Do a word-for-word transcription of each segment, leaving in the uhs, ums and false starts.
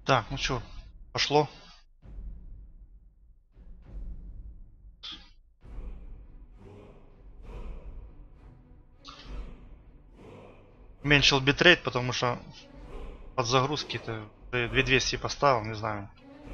Так, ну что, пошло. Уменьшил битрейт, потому что под загрузки-то две тысячи двести поставил, не знаю.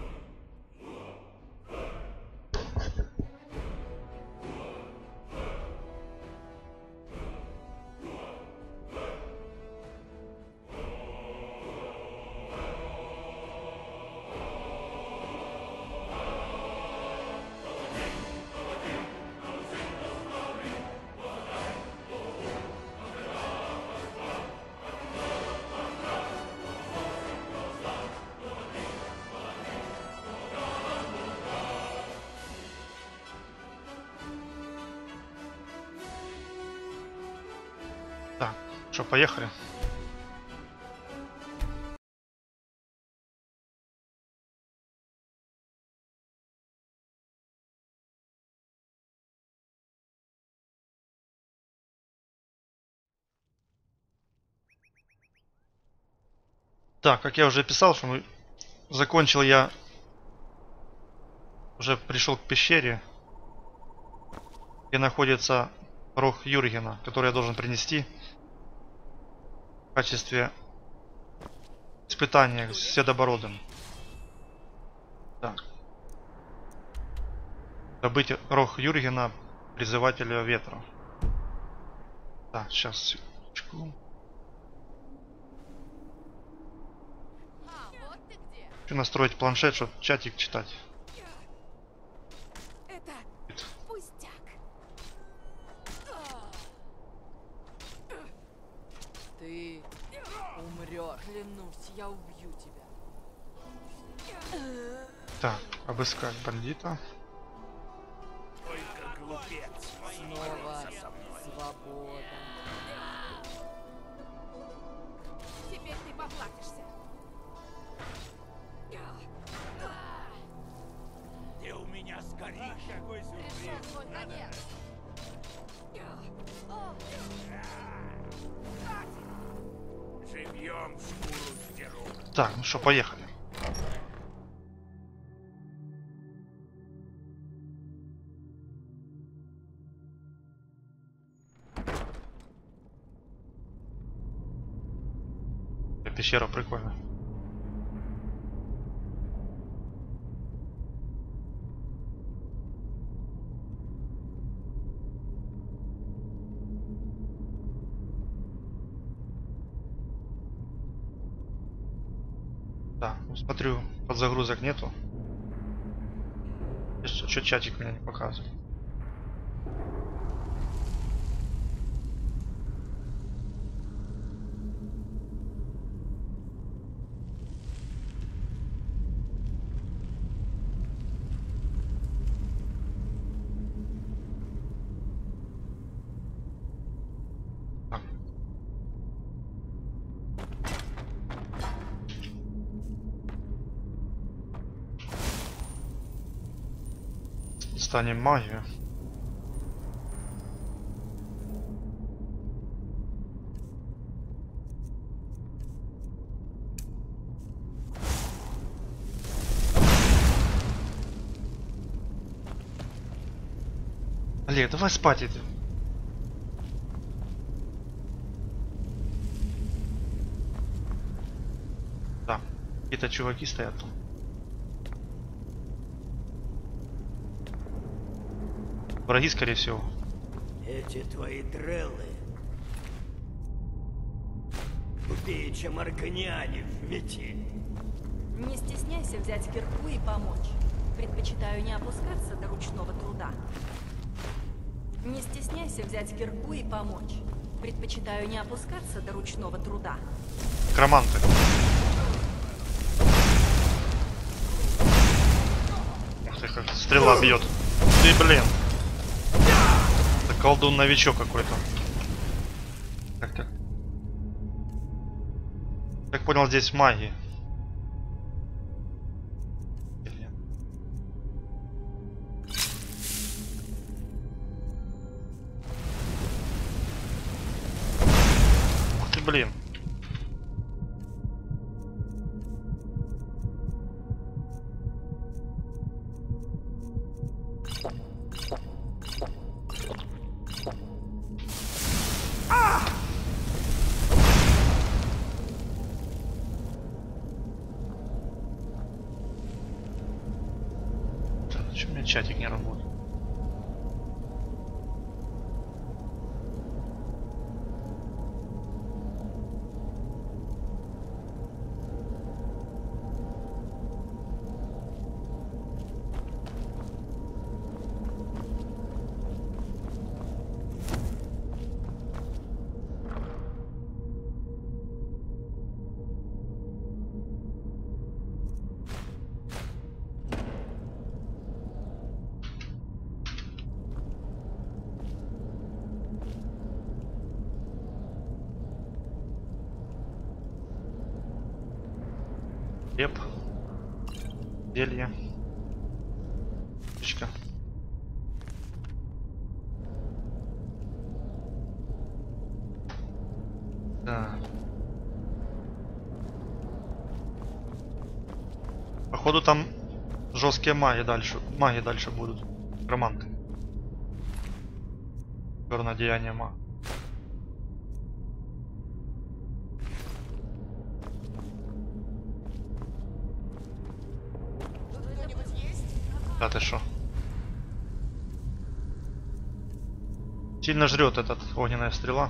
Так, что, поехали. Так, как я уже писал, что мы... закончил я... Уже пришел к пещере, где находится рог Юргена, который я должен принести в качестве испытания с Седобородым. Так. Добыть рог Юргена, призывателя ветра. Так, сейчас, секундочку. Хочу настроить планшет, чтобы чатик читать. Это пустяк. Ты умрешь. Клянусь, я убью тебя. Так, обыскать бандита. Только глупец. Снова свобода. Теперь ты поплатишься. Ты у меня сгоришь. Какой сюрприз. Пришел твой конец. Живьем шкуру сдеру. Так, ну что, поехали. Пещера прикольная. Да, ну, смотрю, подзагрузок нету. Что чатик меня не показывает. Так. Станем магию. Олег, давай спать иди. Да, какие-то чуваки стоят там. Враги, скорее всего. Эти твои треллы тупее, чем арканиане в метель. Не стесняйся взять кирку и помочь. Предпочитаю не опускаться до ручного труда. Не стесняйся взять кирку и помочь. Предпочитаю не опускаться до ручного труда. Некроманты. Ух ты, как стрела бьет. Ты, блин. Это колдун-новичок какой-то. Так, так. Как понял, здесь магия. Ух ты, блин. Почему у меня чатик не работает? Хлеб, зелье, птичка. Да. Походу там жесткие маги дальше, маги дальше будут, романты. Черное деяние мага. Да ты шо? Сильно жрет этот огненная стрела.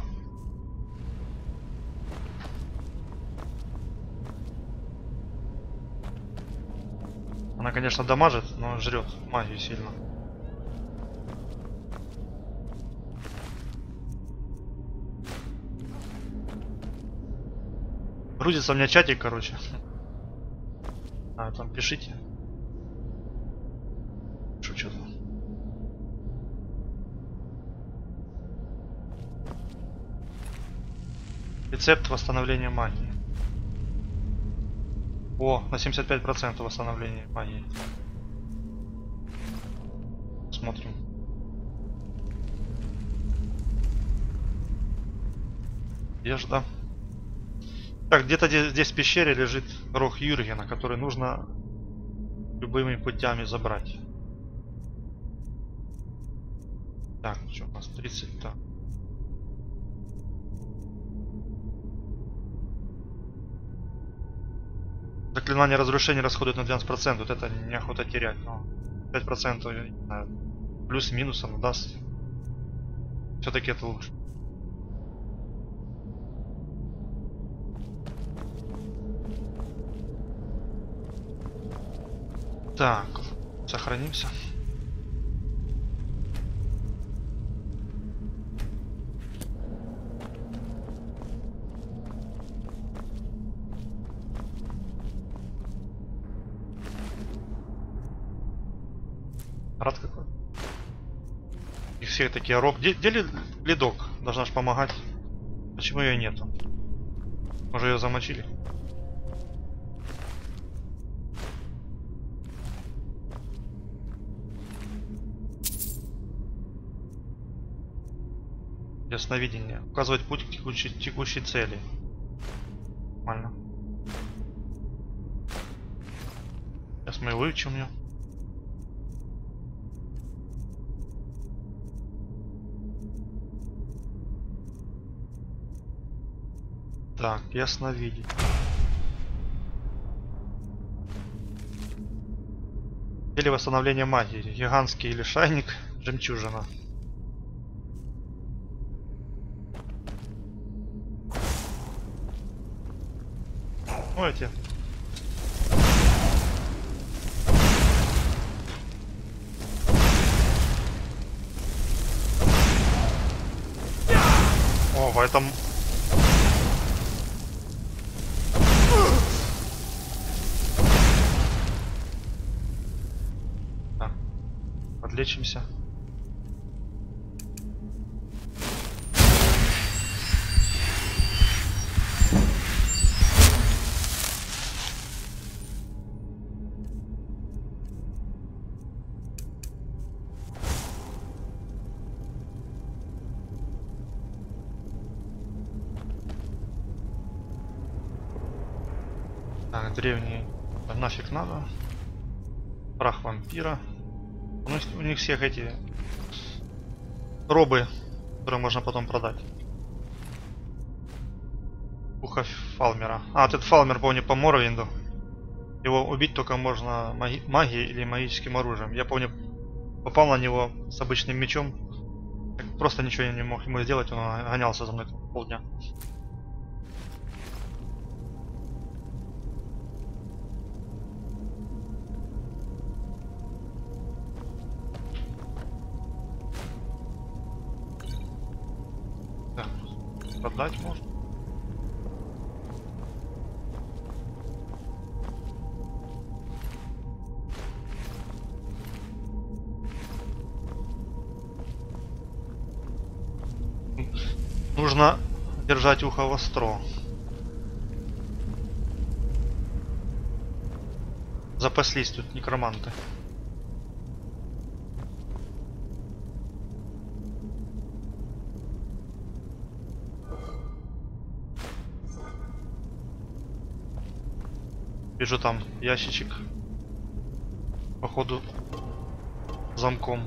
Она, конечно, дамажит, но жрет магию сильно. Грузится у меня чатик, короче. А, там пишите. Шучу. Рецепт восстановления магии. О, на семьдесят пять процентов восстановления магии. Смотрим. Одежда. Так, где-то здесь в пещере лежит рог Юргена, который нужно любыми путями забрать. Так, что у нас тридцать, так. Заклинание разрушения расходует на двенадцать процентов. Вот это неохота терять. Но пять процентов, я не знаю, плюс-минус оно даст. Все-таки это лучше. Так, сохранимся. Рад какой. Их все такие рок. Где, где ледок? Должна же помогать. Почему ее нету? Может, ее замочили? Ясновидение. Указывать путь к текущей, текущей цели. Нормально. Сейчас мы выучим ее. Так, ясновидение. Или восстановление магии. Гигантский лишайник, жемчужина. Ну эти. О, в этом... Так, подлечимся. Так, древний. Да нафиг надо. Прах вампира. У них, у них всех эти робы, которые можно потом продать. Ухо Фалмера. А, вот этот Фалмер, помню, по Моровинду. Его убить только можно маги- магией или магическим оружием. Я помню, попал на него с обычным мечом. Просто ничего не мог ему сделать, он гонялся за мной полдня. Так, продать можно. Нужно держать ухо востро. Запаслись тут некроманты. Вижу там ящичек. Походу замком.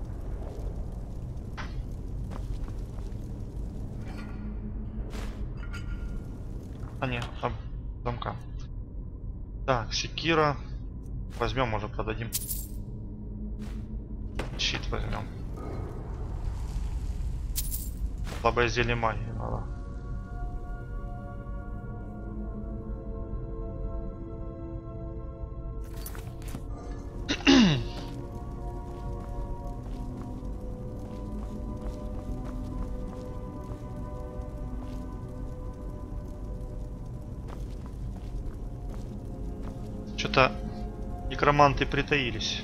А нет, там замка. Так, секира. Возьмем, может, продадим. Щит возьмем. Слабое зелье магии надо. Что-то некроманты притаились.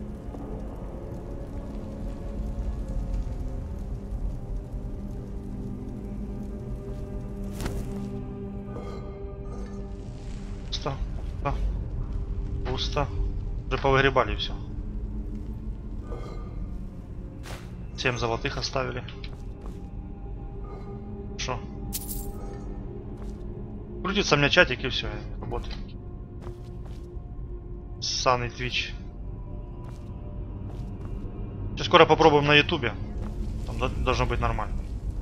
Пусто. Пусто. Пусто. Уже повыгребали все. Семь золотых оставили. Хорошо. Крутится у меня чатик и все, работает. Ссаный Twitch. Сейчас скоро попробуем на ютубе. Там должно быть нормально.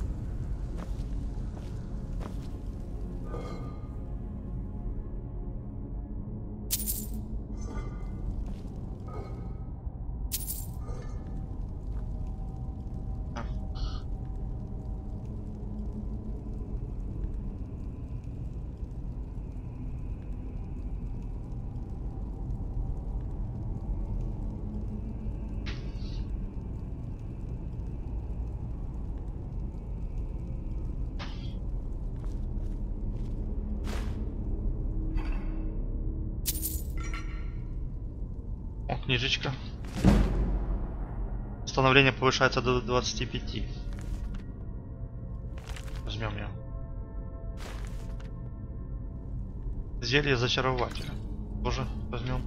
Книжечка. Становление повышается до двадцати пяти. Возьмем ее. Зелье зачарователя. Тоже возьмем.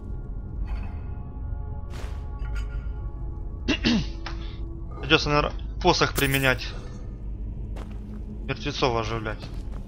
Придется, наверное, посох применять. Мертвецов оживлять.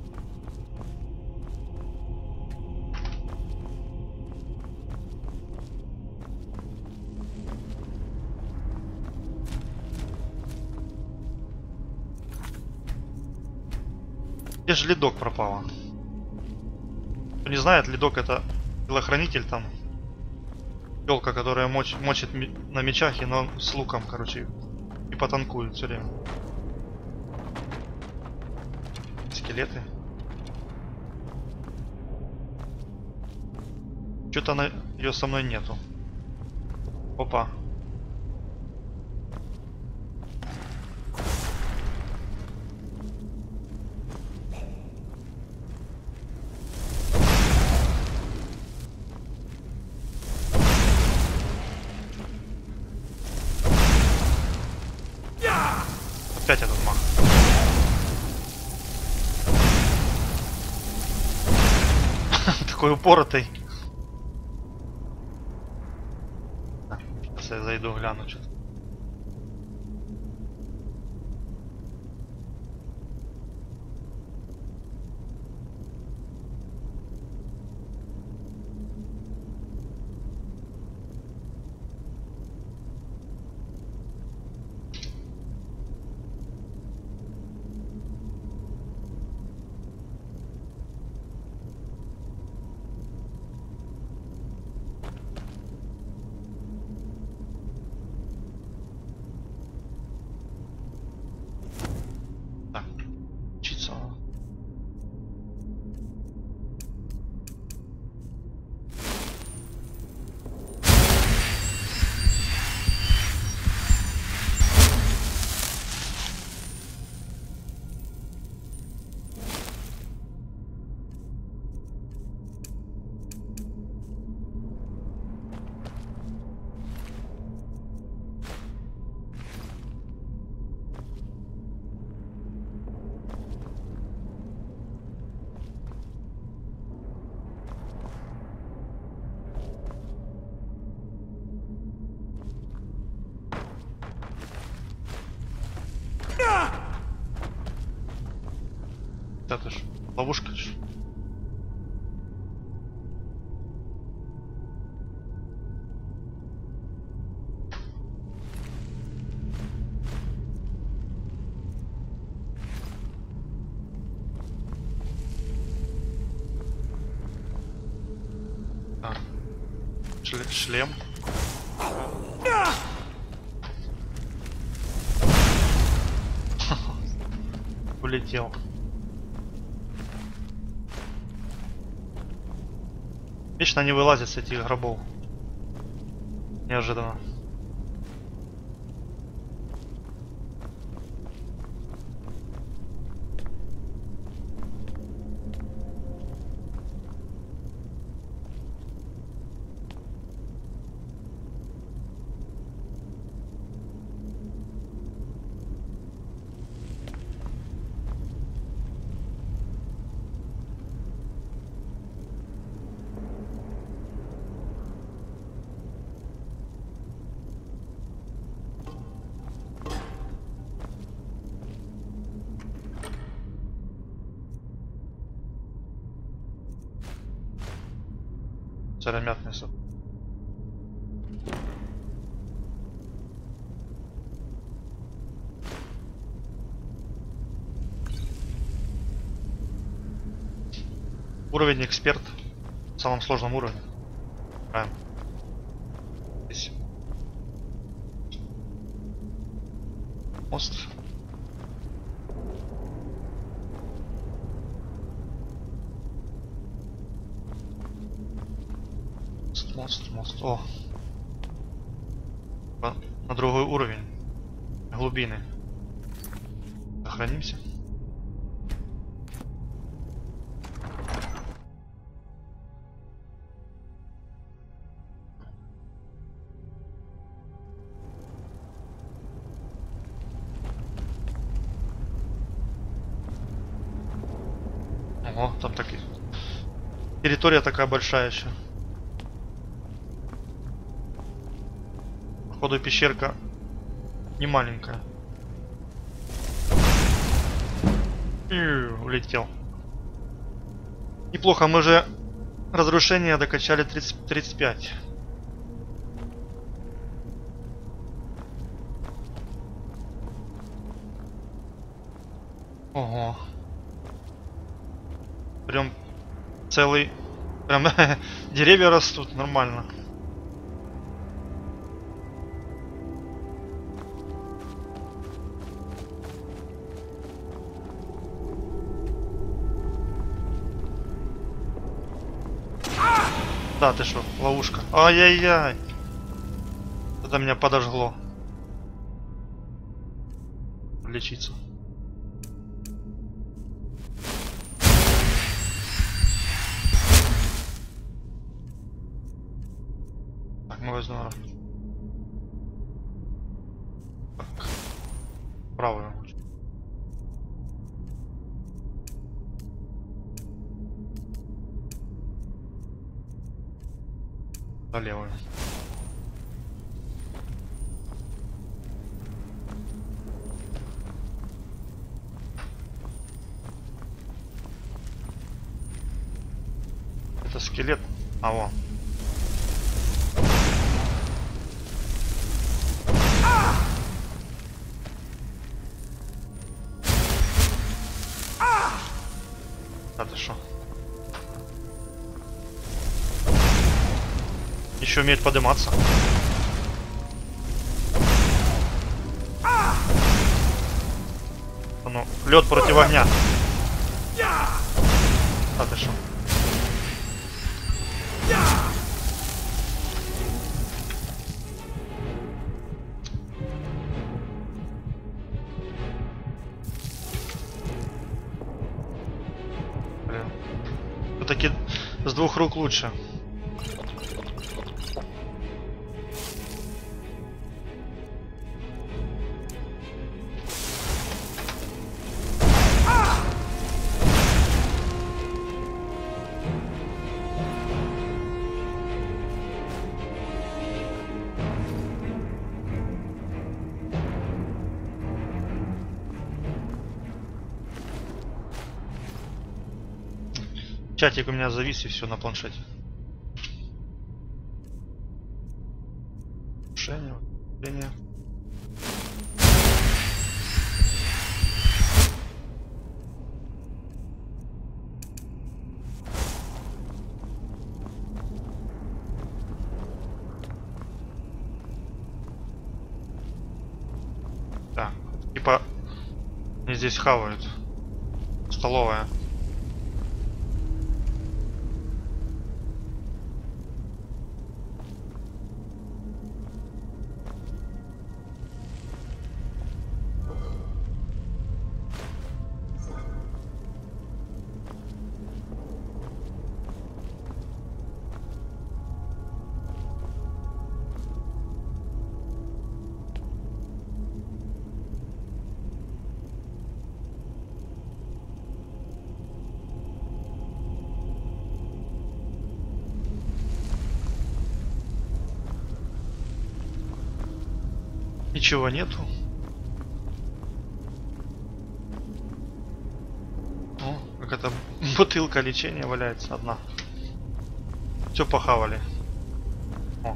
Где же ледок пропала? Кто не знает, ледок — это телохранитель, там телка, которая моч, мочит на мечах, и но с луком, короче, и потанкует все время. Скелеты. Что-то она ее со мной нету. Опа. Опять этот мах. Такой упоротый. Сейчас я зайду, гляну что-то. Ловушка. ж. Так. Шле- Шлем. Улетел. Вечно не вылазят с этих гробов. Неожиданно. Сыромятный суп. Уровень эксперт. В самом сложном уровне. Правильно. Здесь. Мост. Мост, мост. О. По- На другой уровень. Глубины. Сохранимся. Ого, там так и... Территория такая большая еще. Походу пещерка не маленькая. Иу, улетел. Неплохо, мы же разрушение докачали тридцать, тридцать пять. Ого. Прям целый... Прям деревья растут нормально. Да, ты что, ловушка. Ай-яй-яй. Это меня подожгло. Лечиться. Так, мы возьмем. Так. Правую. Левую. Это скелет. А вон. А ты шо? Еще умеет подниматься. А ну, лед против огня. А ты шо? Блин. Все-таки с двух рук лучше. Чатик у меня завис и все на планшете. Решение, решение. Так, типа они здесь хавают. Столовая. Ничего нету. О, как это бутылка лечения валяется одна. Все похавали. О.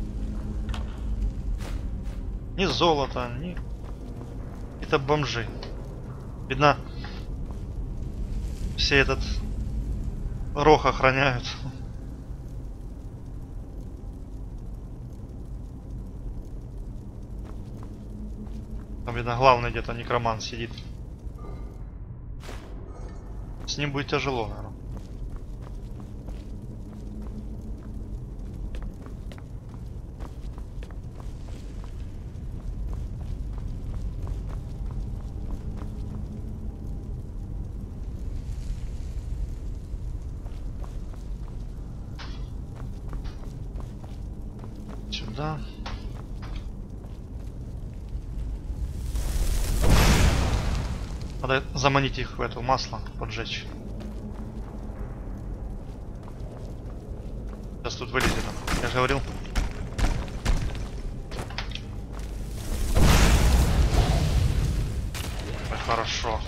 Ни золота, ни... Это бомжи. Видно, все этот рог охраняют. Там, видно, главный где-то некромант сидит. С ним будет тяжело, наверное. Сюда. Надо заманить их в это масло, поджечь. Сейчас тут вылезет. Я же говорил. Ой, хорошо.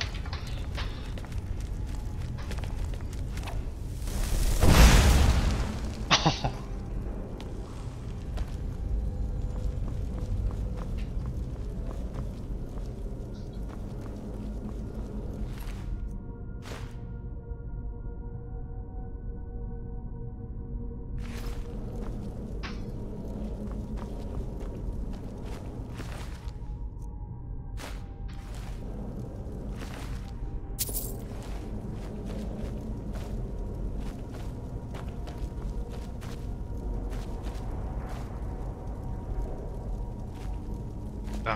Да.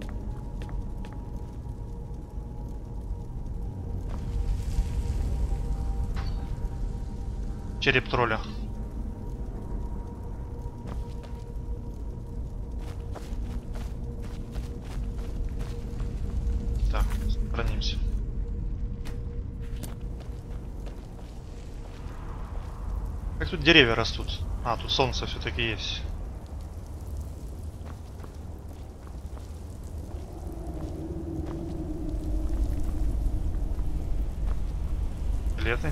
Череп тролля. Так, сохранимся. Как тут деревья растут? А, тут солнце все-таки есть. Билеты.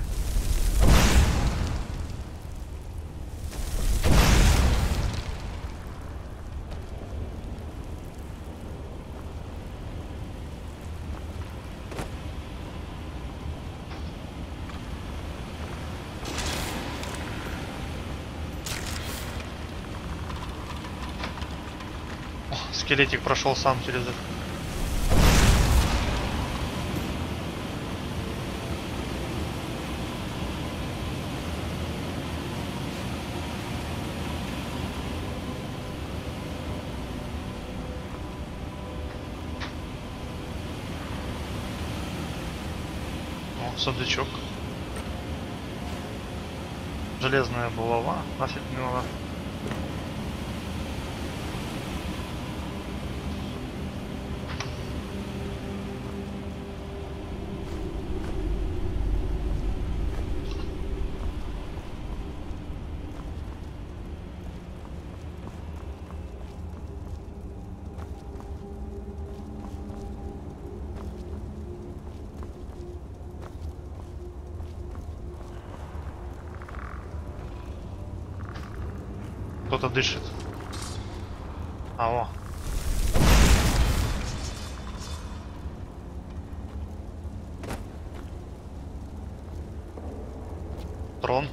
О, скелетик прошел сам через это. Сундучок. Железная булава. Нафиг не надо. Кто-то дышит. А, о. Трон.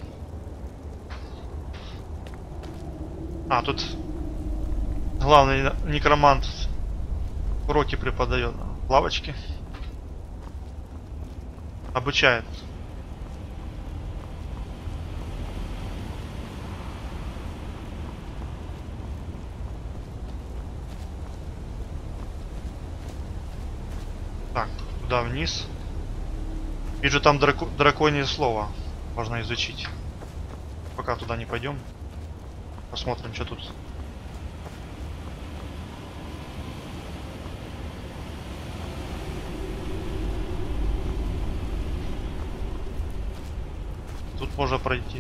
А, тут главный некромант уроки преподает. Лавочки. Обучает. Так, туда вниз. Вижу, там драко драконье слово можно изучить. Пока туда не пойдем. Посмотрим, что тут. Тут можно пройти.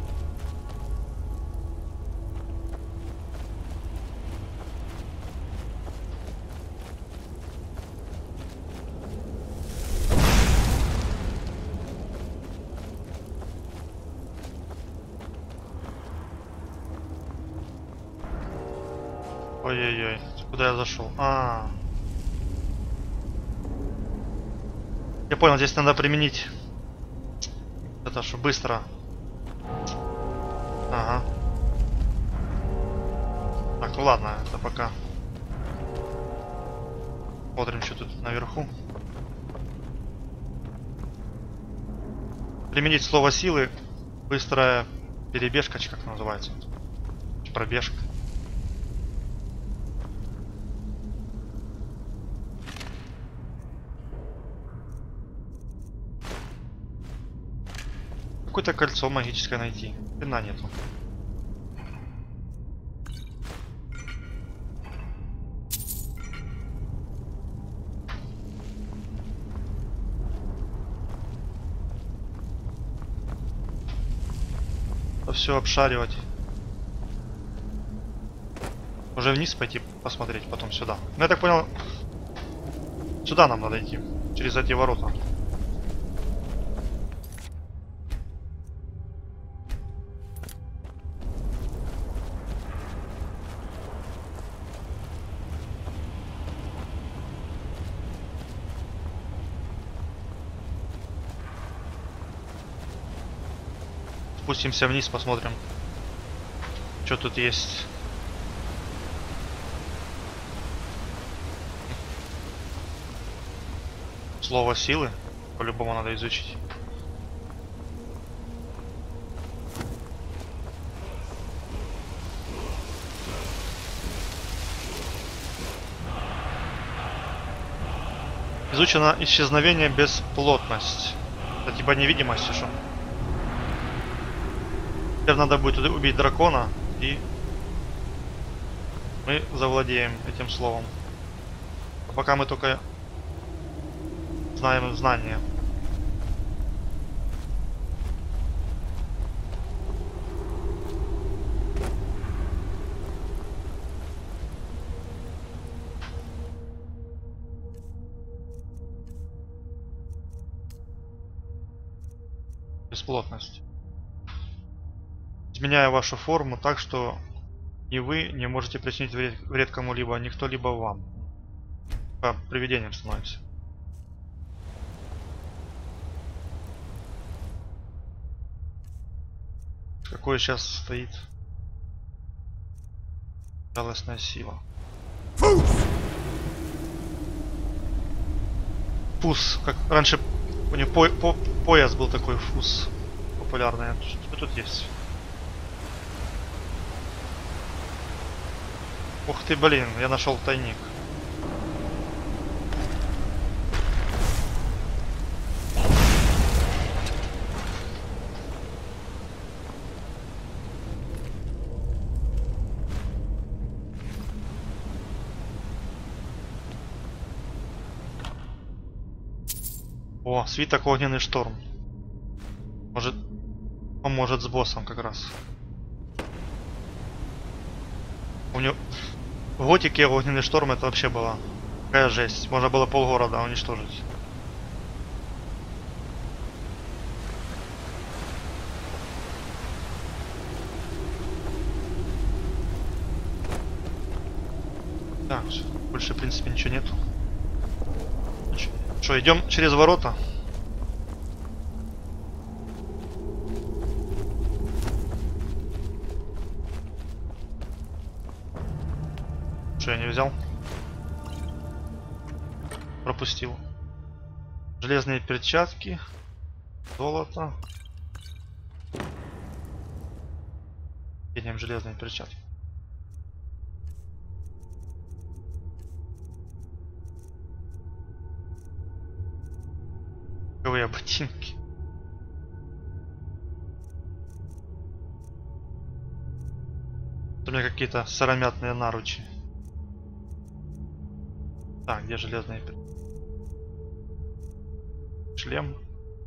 Ой-ой-ой, куда я зашел? А, -а, а. Я понял, здесь надо применить это, что быстро. Ага. Так, ну ладно, это пока. Смотрим, что тут наверху. Применить слово силы. Быстрая перебежка, как называется. Пробежка. Какое-то кольцо магическое найти. Пина нету. Все обшаривать. Уже вниз пойти посмотреть, потом сюда. Ну, я так понял, сюда нам надо идти. Через эти ворота. Спустимся вниз, посмотрим, что тут есть. Слово силы. По-любому надо изучить. Изучено исчезновение бесплотность. Это типа невидимость, что? Теперь надо будет убить дракона, и мы завладеем этим словом. А пока мы только знаем знания. Бесплотность. Изменяя вашу форму так, что ни вы не можете причинить вред, вред кому-либо, а никто либо вам. По привидениям становимся. Какое сейчас стоит жалостная сила. Фус, как раньше у него по, по, пояс был такой, фус популярный. Что тут есть? Ух ты, блин, я нашел тайник. О, свиток огненный шторм. Может, поможет с боссом как раз. У него в Готике огненный шторм это вообще была какая жесть. Можно было полгорода уничтожить. Так, всё, больше в принципе ничего нету. Что, идем через ворота? Что я не взял? Пропустил. Железные перчатки, золото. Едем железные перчатки. Каковые ботинки. У меня какие-то сыромятные наручи. Так, где железные перчатки? Шлем.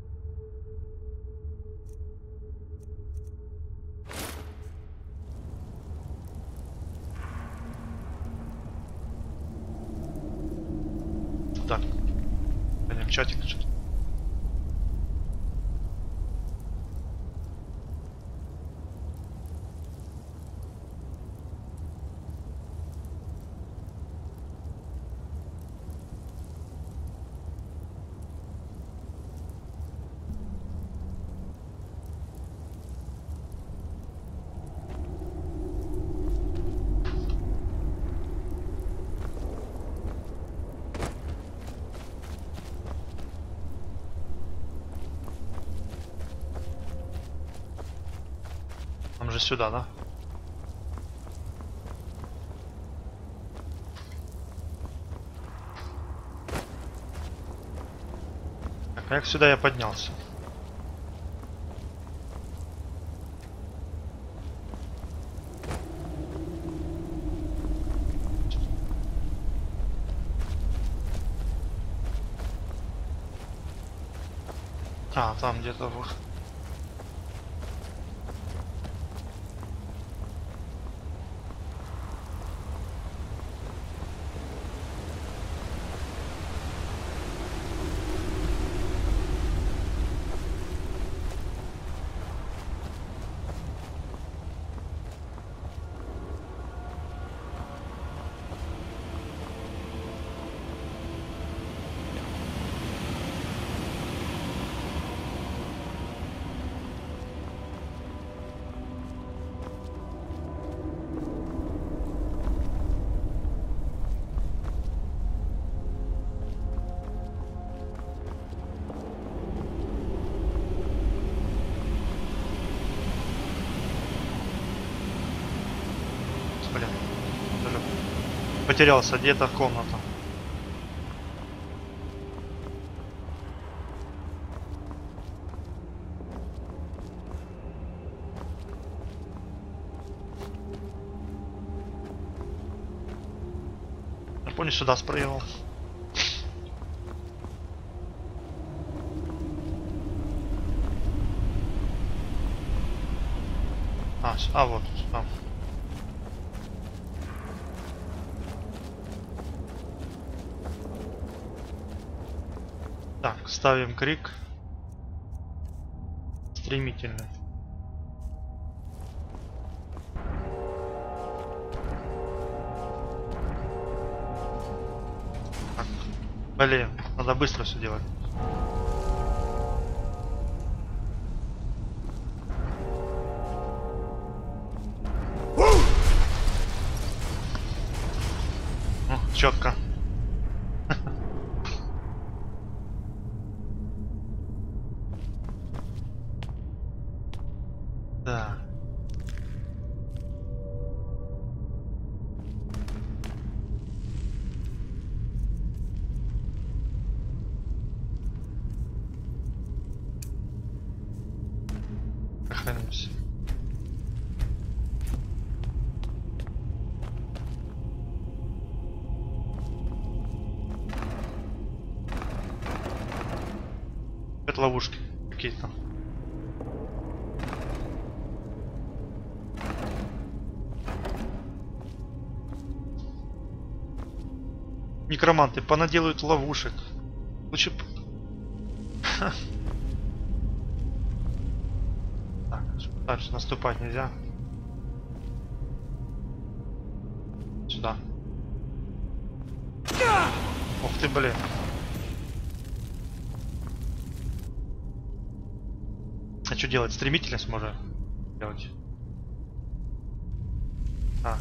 Так. Пойдем чатик. Нам же сюда, да? Так, как сюда я поднялся? А, там где-то вот. Блин, даже потерялся, где-то комната. Я помню, сюда спрыгивал. А, а вот там. Так, ставим крик. Стремительно. Так, блин, надо быстро все делать. Ну, четко. Да. Сохранимся. Это ловушки какие-то. Некроманты понаделают ловушек. Лучше... Так, дальше наступать нельзя. Сюда. Ух ты, блин. А что делать? Стремительность можно делать? А.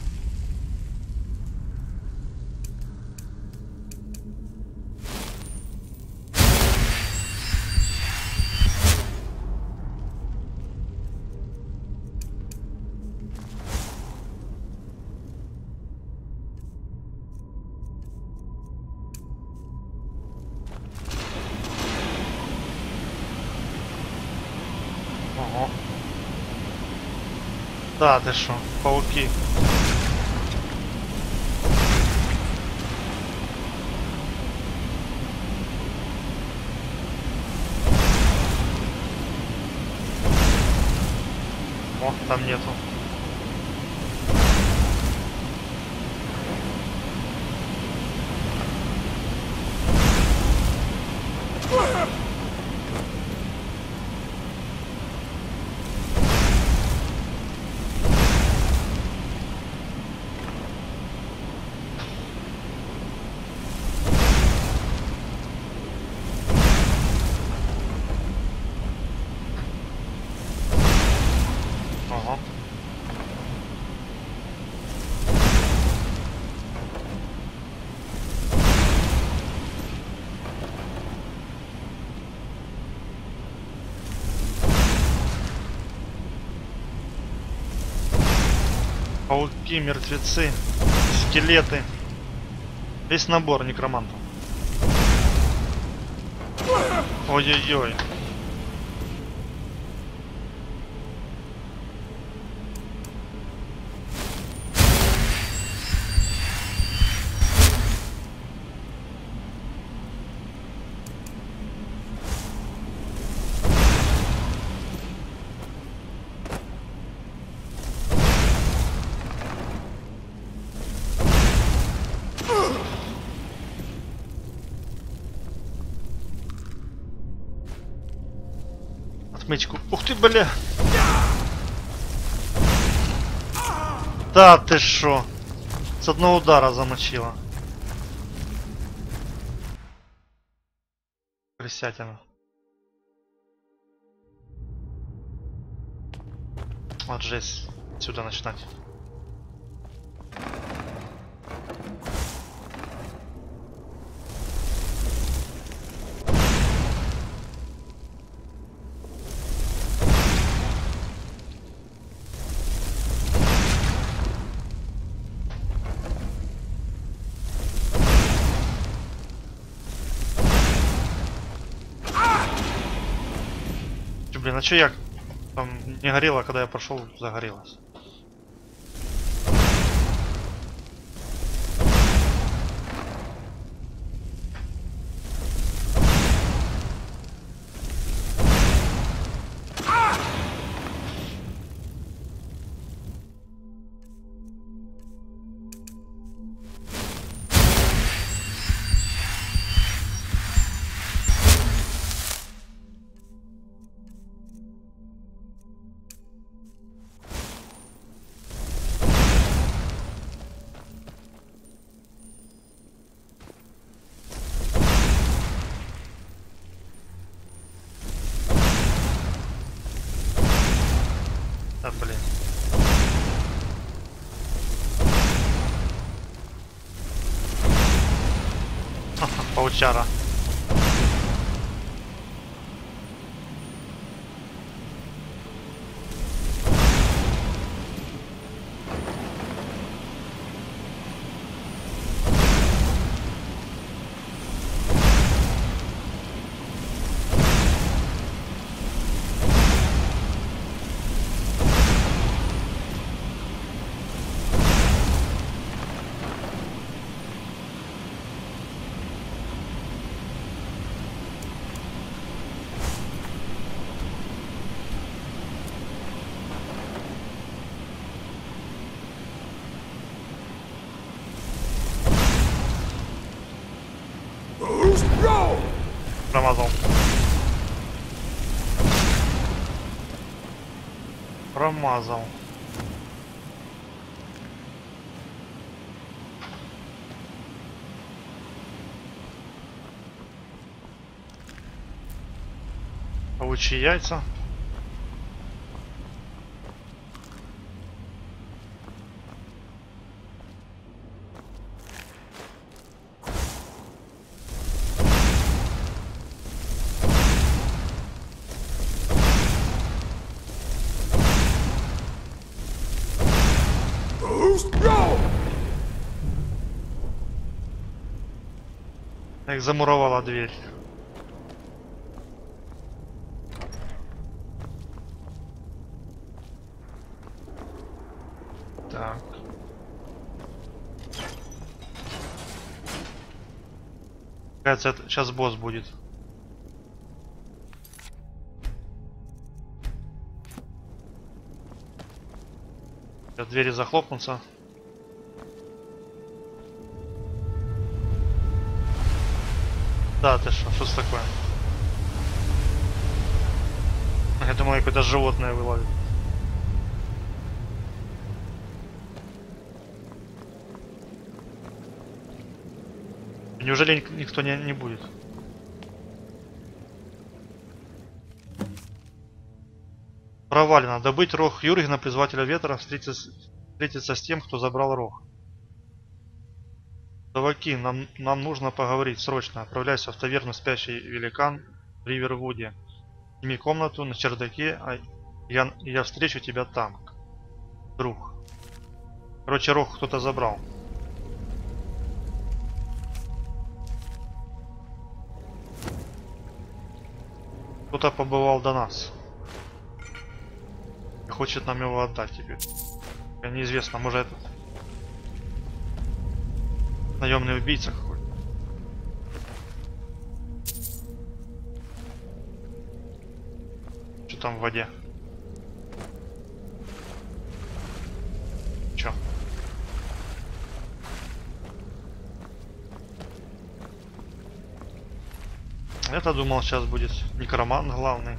Ого. Да, ты шо, пауки. О, там нету. Ага. Пауки, мертвецы, скелеты. Весь набор некромантов. Ой-ой-ой. Отмычку. Ух ты, бля. Да ты шо. С одного удара замочила. Крысятина. Вот жесть. Сюда начинать. Блин, а чё я там не горело, когда я пошел, загорелось? Да, блин. Ха-ха, паучара. Промазал. Промазал. Паучьи яйца. Их замуровала дверь. Так. Кажется, это сейчас босс будет. Сейчас двери захлопнутся. Да, ты что, что такое? Я думал, какое-то животное выловит. Неужели никто не, не будет? Провалено. Добыть рог Юргена, призвателя ветра, встретиться, встретиться с тем, кто забрал рог. Даваки, нам, нам нужно поговорить срочно. Отправляйся в таверну «Спящий великан» в Ривервуде. Сними комнату на чердаке, а я, я встречу тебя там. Друг. Короче, рог кто-то забрал. Кто-то побывал до нас. И хочет нам его отдать теперь. Неизвестно, может этот наемный убийца какой-то. Что там в воде? Чё? Я-то думал, сейчас будет некромант главный.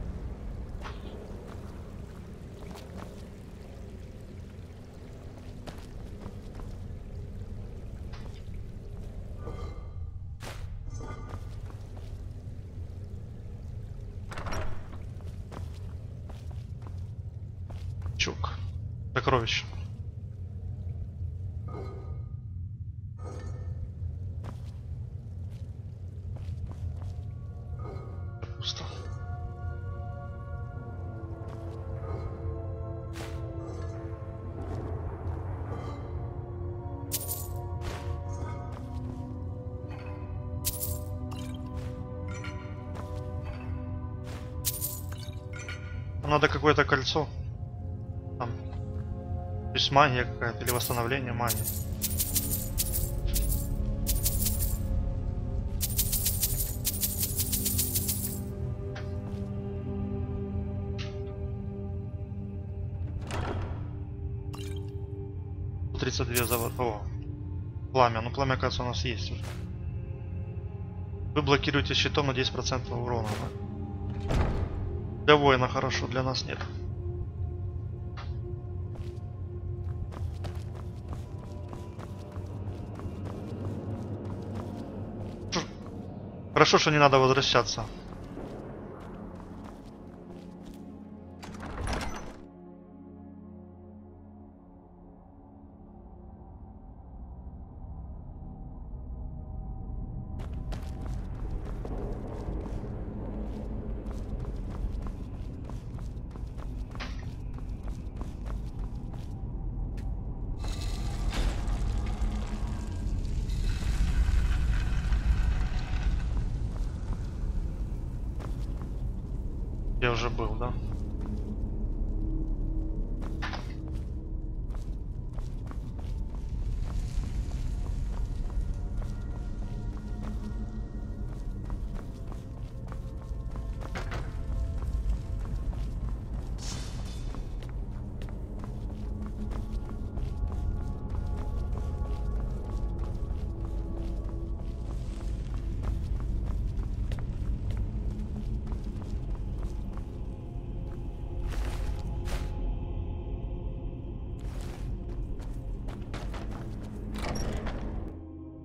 Чук. Сокровище. Пусто. Надо какое-то кольцо. Там. То есть магия какая-то или восстановление магии. тридцать два завод. О, пламя. Ну пламя, кажется, у нас есть уже. Вы блокируете щитом на десять процентов урона. Да? Для воина хорошо, для нас нет. Хорошо, что не надо возвращаться. Я уже был, да?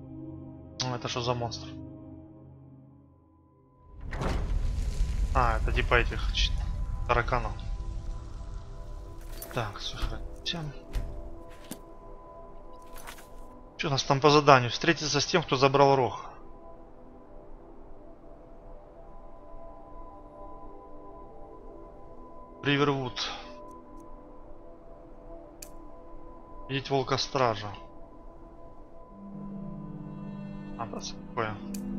Это что за монстр? А, это типа этих ч- тараканов. Так, слушай. Что у нас там по заданию? Встретиться с тем, кто забрал рог. Ривервуд. Видеть волка-стража. А, да, такое.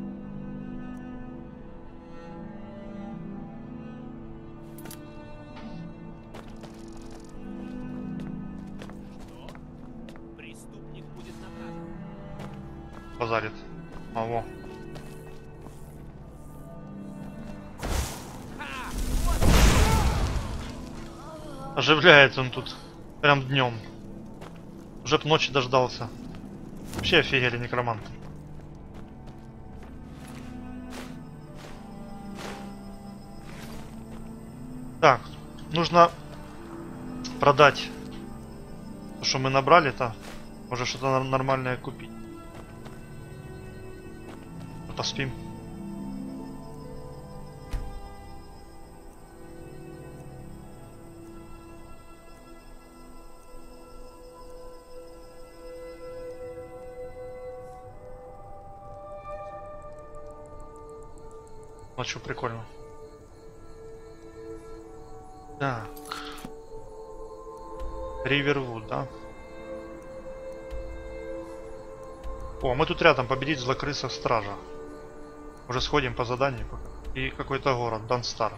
Преступник будет наказан. Базарит. А, во. Оживляется он тут. Прям днем. Уже б ночи дождался. Вообще офигели некроманты. Так, нужно продать то, что мы набрали-то. Может что-то нормальное купить. Поспим. Ну что, прикольно. Так. Ривервуд, да? О, мы тут рядом, победить злокрысов стража. Уже сходим по заданию. И какой-то город, Данстар.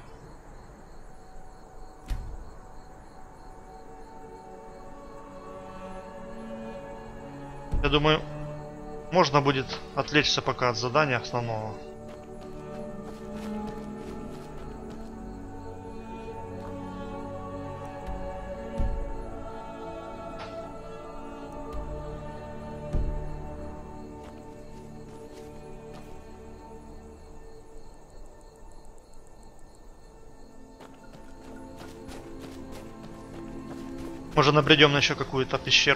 Я думаю, можно будет отвлечься пока от задания основного. Может, набредем на еще какую-то пещеру.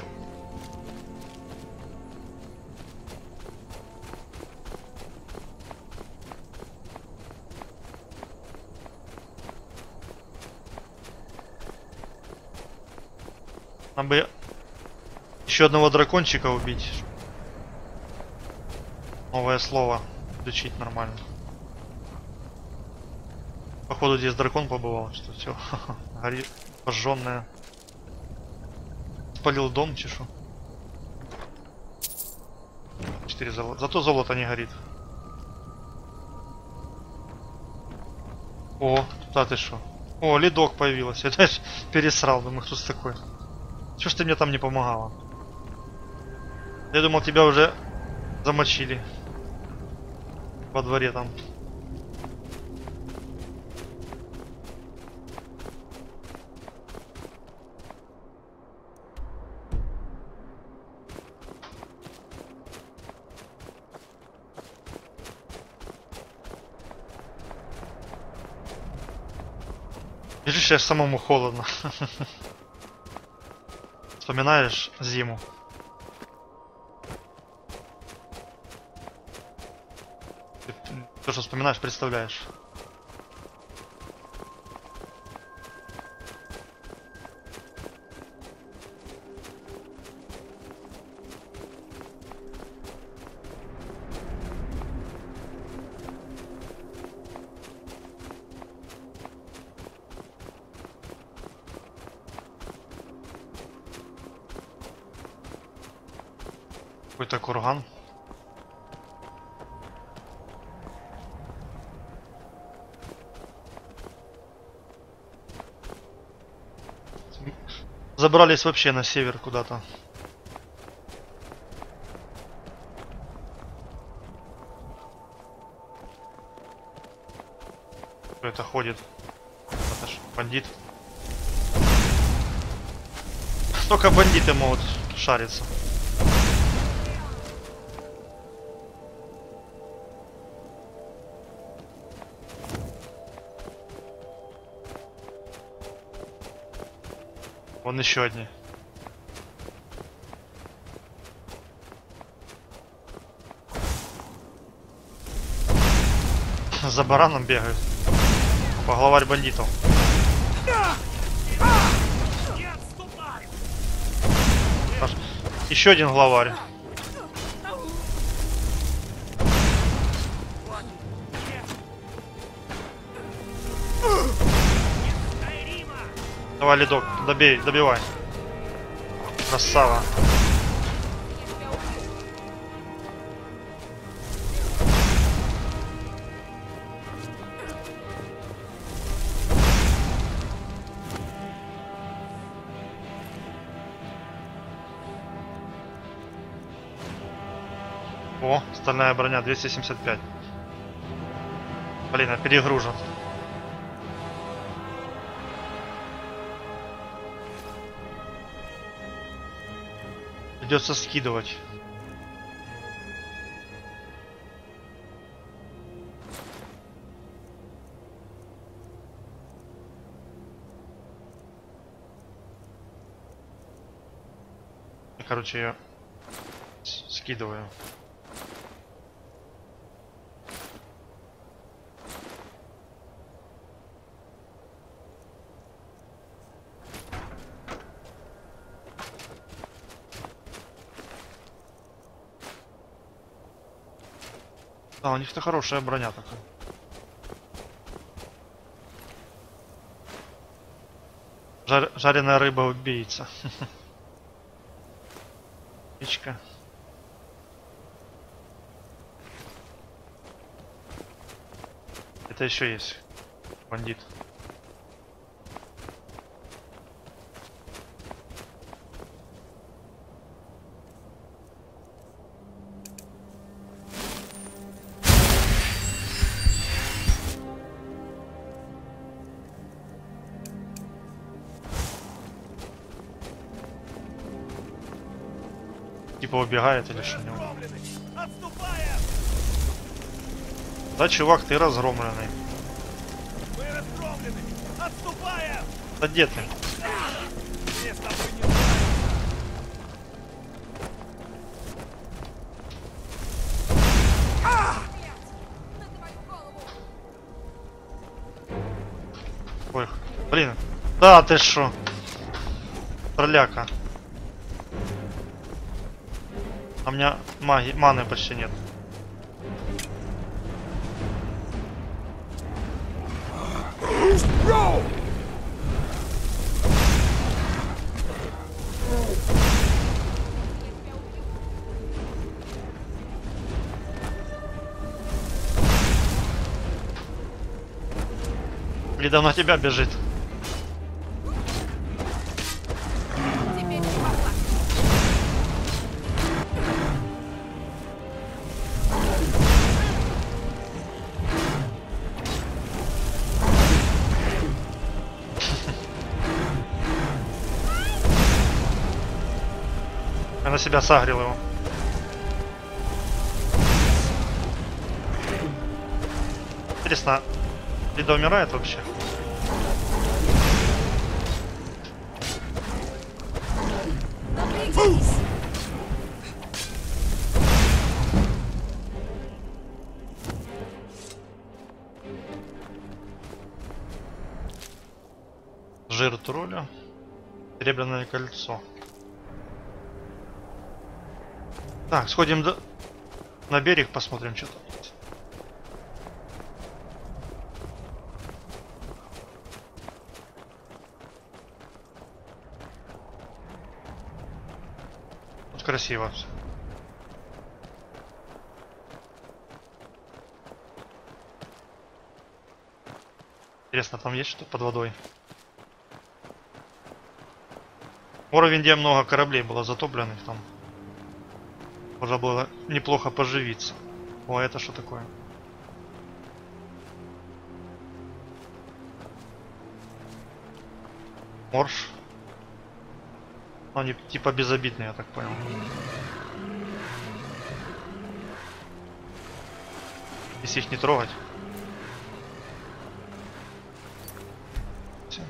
Нам бы еще одного дракончика убить. Новое слово изучить нормально. Походу здесь дракон побывал, что все горит, пожженное. Спалил дом, чешу. Четыре золота. Зато золото не горит. О, да ты шо. О, ледок появился. Я даже пересрал, думаю, кто такой. Чё ж ты мне там не помогала? Я думал, тебя уже замочили. Во дворе там. Бежишь, сейчас самому холодно. Вспоминаешь зиму. Ты то, что вспоминаешь, представляешь. Какой-то курган. Забрались вообще на север куда-то. Кто это ходит? Это ж бандит. Только бандиты могут шариться. Вон еще одни. За бараном бегают. Опа, главарь бандитов. Аж еще один главарь. Давай, ледок, добей, добивай. Красава. О, стальная броня двести семьдесят пять. Блин, я перегружен. Придется скидывать. Короче, я скидываю. Да, у них-то хорошая броня такая. Жар... Жареная рыба убийца. Печка. Это еще есть бандит. Типа убегает или что? Отступаем! Да, чувак, ты разгромленный. Мы разгромлены! Отступаем! Да где ты? Мне с тобой не На твою голову! Ой, блин. Да, ты шо? Проляка. А у меня маги, маны почти нет. Лида на тебя бежит. Теперь ты поплатишься. Я на себя сагрил его. Интересно, Лида умирает вообще? Напрягись! Жир тролля. Серебряное кольцо. Так, сходим до... на берег, посмотрим, что там. Тут красиво все. Интересно, там есть что под водой? Уровень, где много кораблей было затопленных, там можно было неплохо поживиться. О, это что такое? Морж. Они типа безобидные, я так понял. Если их не трогать. Всё.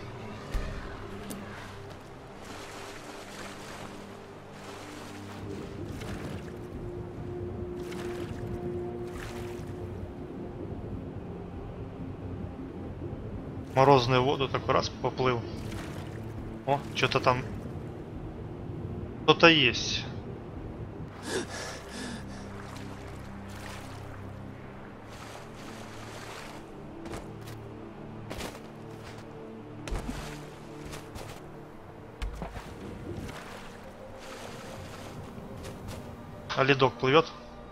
Морозную воду такой раз поплыл. О, что-то там. Кто-то есть. А ледок плывет?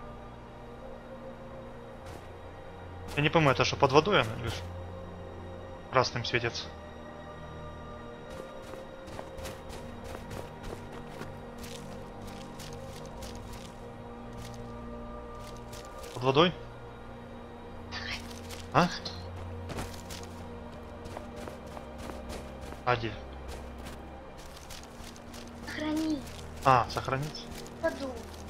Я не пойму, это что, под водой она или что? Красным светится. Под водой? А? А где? Сохрани А, сохранить? воду.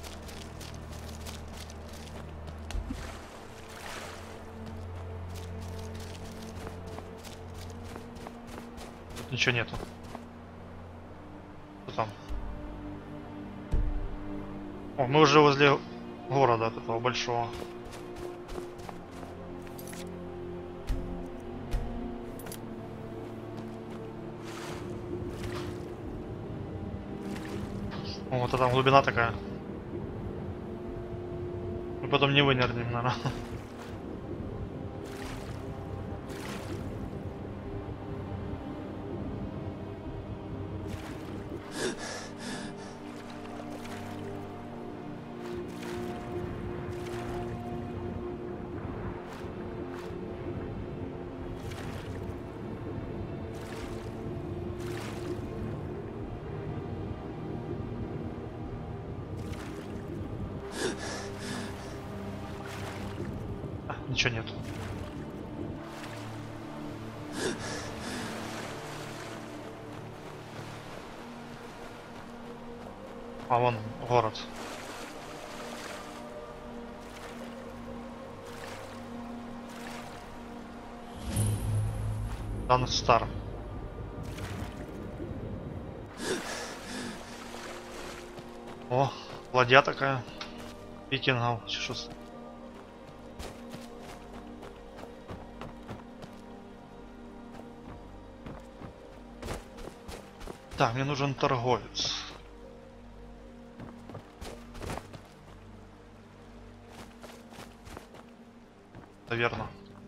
Тут ничего нету. Что там? О, мы уже возле города от этого большого. О, вот там глубина такая. Мы потом не вынырнем, наверное. А, ничего нет. А вон город. Данстар. О, ладья такая. Викингов. Что с- Так, мне нужен торговец. Наверно.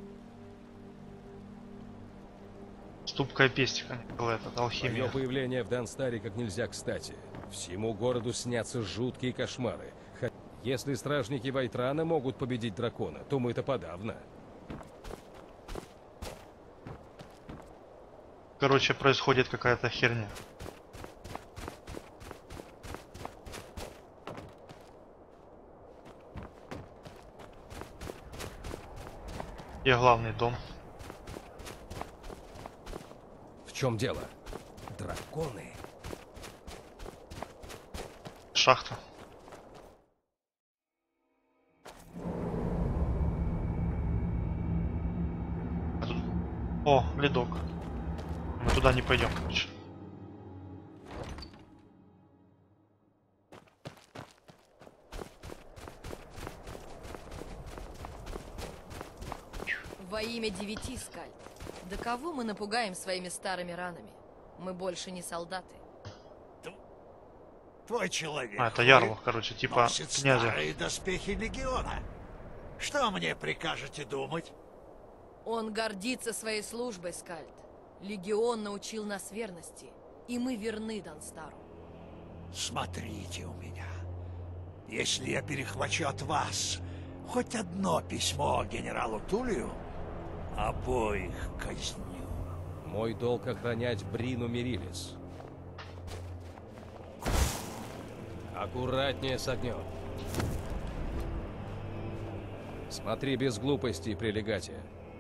Ступка и пестика. Этот, алхимия. Мое появление в Данстаре как нельзя кстати. Всему городу снятся жуткие кошмары. Ха- Если стражники Вайтрана могут победить дракона, то мы-то подавно. Короче, происходит какая-то херня. И главный дом. В чем дело? Драконы? Шахта. А тут- О, ледок. Мы туда не пойдем, короче. Во имя девяти, Скальд. Да кого мы напугаем своими старыми ранами? Мы больше не солдаты. Твой человек. А, это Ярл, короче, типа носит князя. старые доспехи легиона. Что мне прикажете думать? Он гордится своей службой, Скальд. Легион научил нас верности, и мы верны Данстару. Смотрите у меня. Если я перехвачу от вас хоть одно письмо генералу Тулию, обоих казню. Мой долг охранять Брину Мерилис. Аккуратнее с огнем. Смотри без глупостей при легате.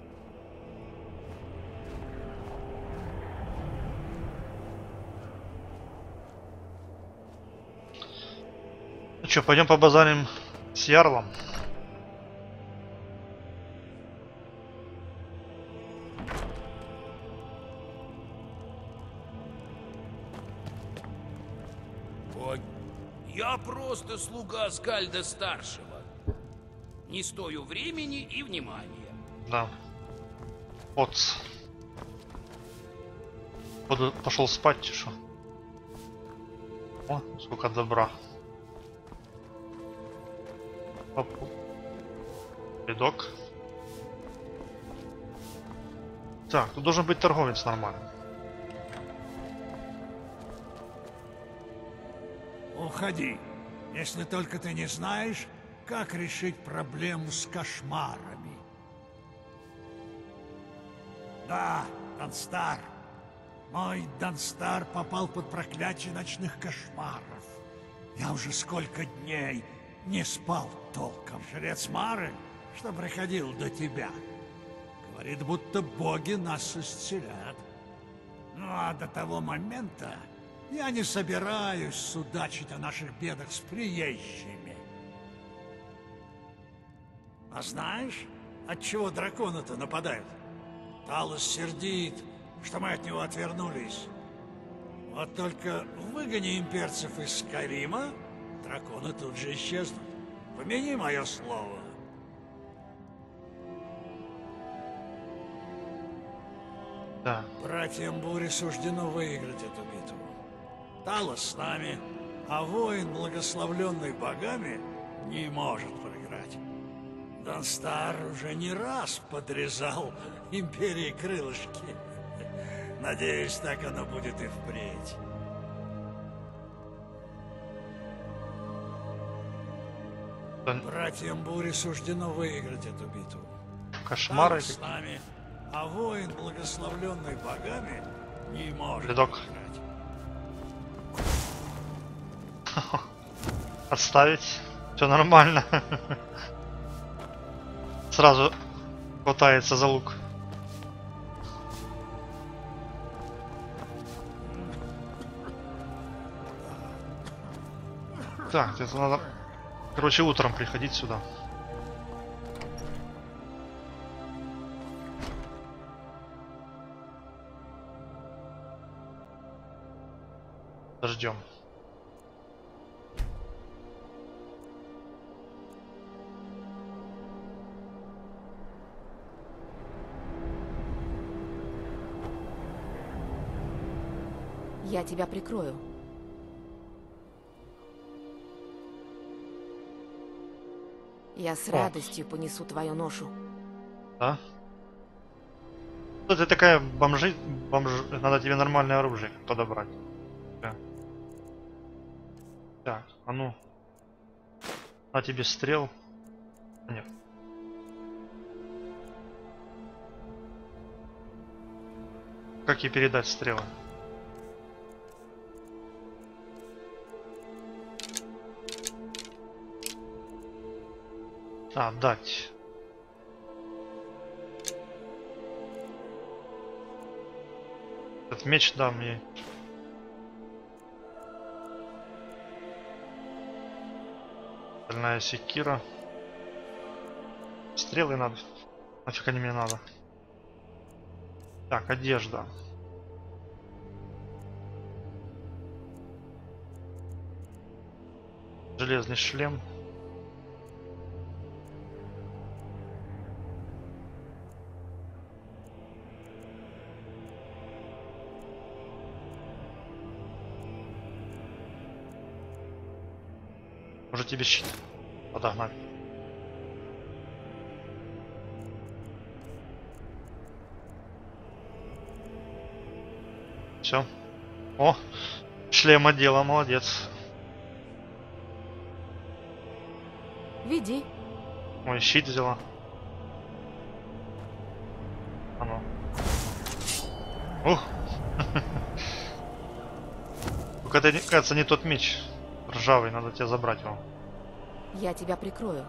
Ну что, пойдем побазарим с Ярлом. Ой, я просто слуга Скальда Старшего. Не стою времени и внимания. Да. Отц. Походу, пошел спать, тише. О, сколько добра. Оп. Ледок. Так, тут должен быть торговец нормальный. Уходи, если только ты не знаешь, как решить проблему с кошмарами. Да, Данстар. Мой Данстар попал под проклятие ночных кошмаров. Я уже сколько дней не спал толком. Жрец Мары, что приходил до тебя, говорит, будто боги нас исцелят. Ну а до того момента я не собираюсь судачить о наших бедах с приезжими. А знаешь, от чего драконы-то нападают? Талос сердит, что мы от него отвернулись. Вот только выгони имперцев из Скайрима, драконы тут же исчезнут. Помяни мое слово. Да. Братьям Бури суждено выиграть эту битву. Талос с нами, а воин, благословленный богами, не может проиграть. Данстар уже не раз подрезал империи крылышки. Надеюсь, так оно будет и впредь. Братьям Бури суждено выиграть эту битву. Кошмары. Талос с нами, а воин, благословленный богами, не может Ледок. проиграть. Отставить. Все нормально. Сразу хватается за лук. Так, это надо, короче, утром приходить сюда. Ждем. Я тебя прикрою. Я с О. радостью понесу твою ношу. Да? Ну, ты такая бомжи, бомж... Надо тебе нормальное оружие подобрать. Да. Так, а ну. На тебе стрел. Нет. Как ей передать стрелы? А, дать. Этот меч дам ей. Стальная секира. Стрелы надо. Нафиг они мне надо. Так, одежда. Железный шлем. Может тебе щит подогнать. Все. О, шлем одела, молодец. Веди. Ой, щит взяла. А ну. Ух. Только это, кажется, не тот меч. Ржавый, надо тебя забрать его. Я тебя прикрою.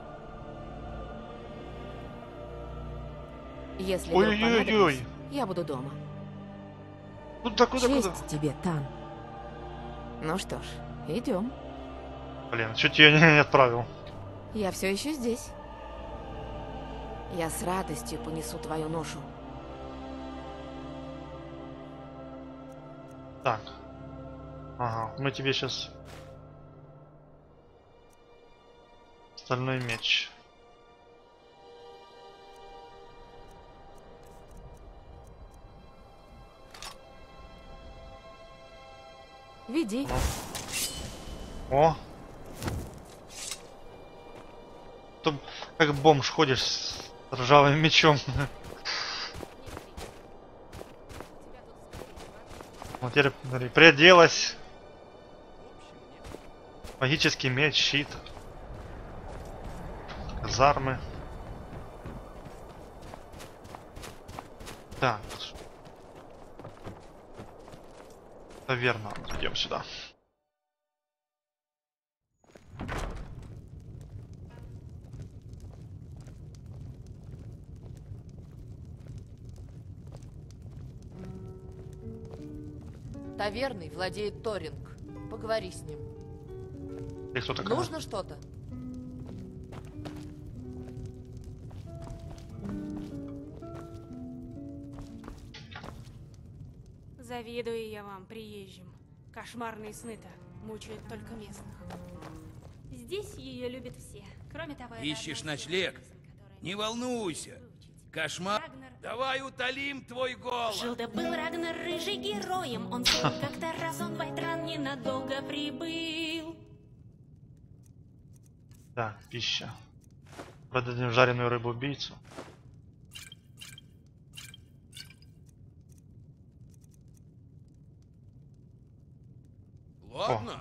Если Ой-ой-ой-ой. вдруг понадоблюсь, я буду дома. Куда, куда, Честь куда? тебе, Тан. Ну что ж, идем. Блин, чуть я не, не отправил. Я все еще здесь. Я с радостью понесу твою ношу. Так. Ага, мы тебе сейчас... Стальной меч. Веди. О! Тут как бомж ходишь с ржавым мечом. Вот теперь, смотри, приоделась. Магический меч, щит. Казармы. Так. Таверна. Идем сюда. Таверной владеет Торинг. Поговори с ним. Ты кто такая? Нужно что-то? Завидую я вам, приезжим. Кошмарные сны-то мучают только местных. Здесь ее любят все. Кроме того, это Ищешь одна из ночлег? песен, которая Не не волнуйся. выучить. Кошмар. Рагнар. Давай утолим твой голод. Жил-да был Рагнар рыжий героем. Он был как-то раз он в Вайтран ненадолго прибыл. Так, пища. Продадим жареную рыбу-убийцу. Ладно.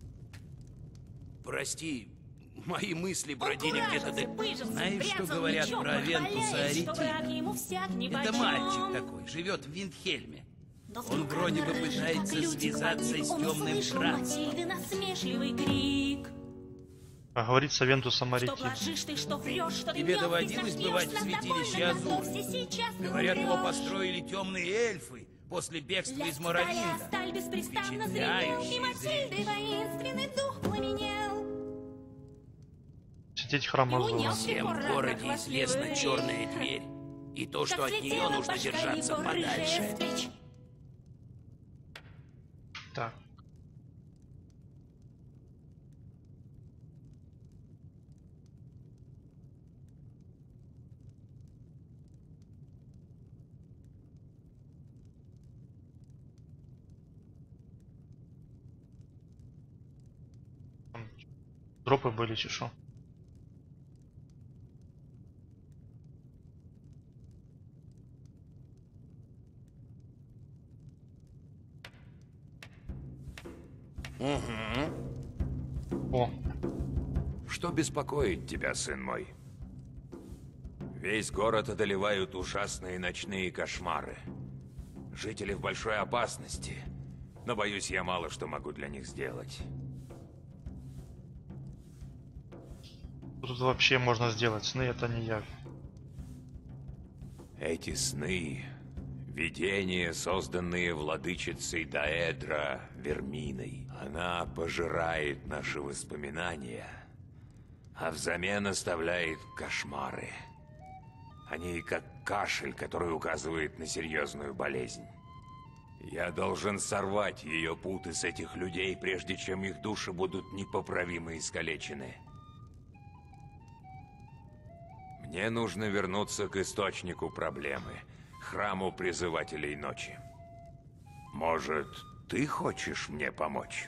Прости, мои мысли бродили где-то. да- Знаешь, что говорят про Вентуса Аретина? Это мальчик такой, живет в Виндхельме. Он вроде бы пытается связаться с темным братством. насмешливый крик. Поговорить с Авентусом Что Аретином. блажишь ты, что врешь, что Тебе ты доводилось мелкий, бывать в совсем святилище над тобой, Азур? готовься сейчас ты Говорят, его умрешь. построили темные эльфы после бегства из Сталь, Моровинда. сталь беспрестанно звенел, Впечатляющий и Матильды воинственный дух пламенел. Сидеть храм И Азура. унял Всем в городе известна черная дверь. И то, что Как от нее цветела нужно башка держаться его рыжая подальше. свеч. Так. Там дропы были, чешу. О, Что беспокоит тебя, сын мой? Весь город одолевают ужасные ночные кошмары. Жители в большой опасности. Но, боюсь, я мало что могу для них сделать. что тут вообще можно сделать? Сны это не я. Эти сны — видения, созданные владычицей Даэдра Верминой. Она пожирает наши воспоминания, а взамен оставляет кошмары. Они как кашель, который указывает на серьезную болезнь. Я должен сорвать ее путы с этих людей, прежде чем их души будут непоправимо искалечены. Мне нужно вернуться к источнику проблемы, храму призывателей ночи. Может, ты хочешь мне помочь?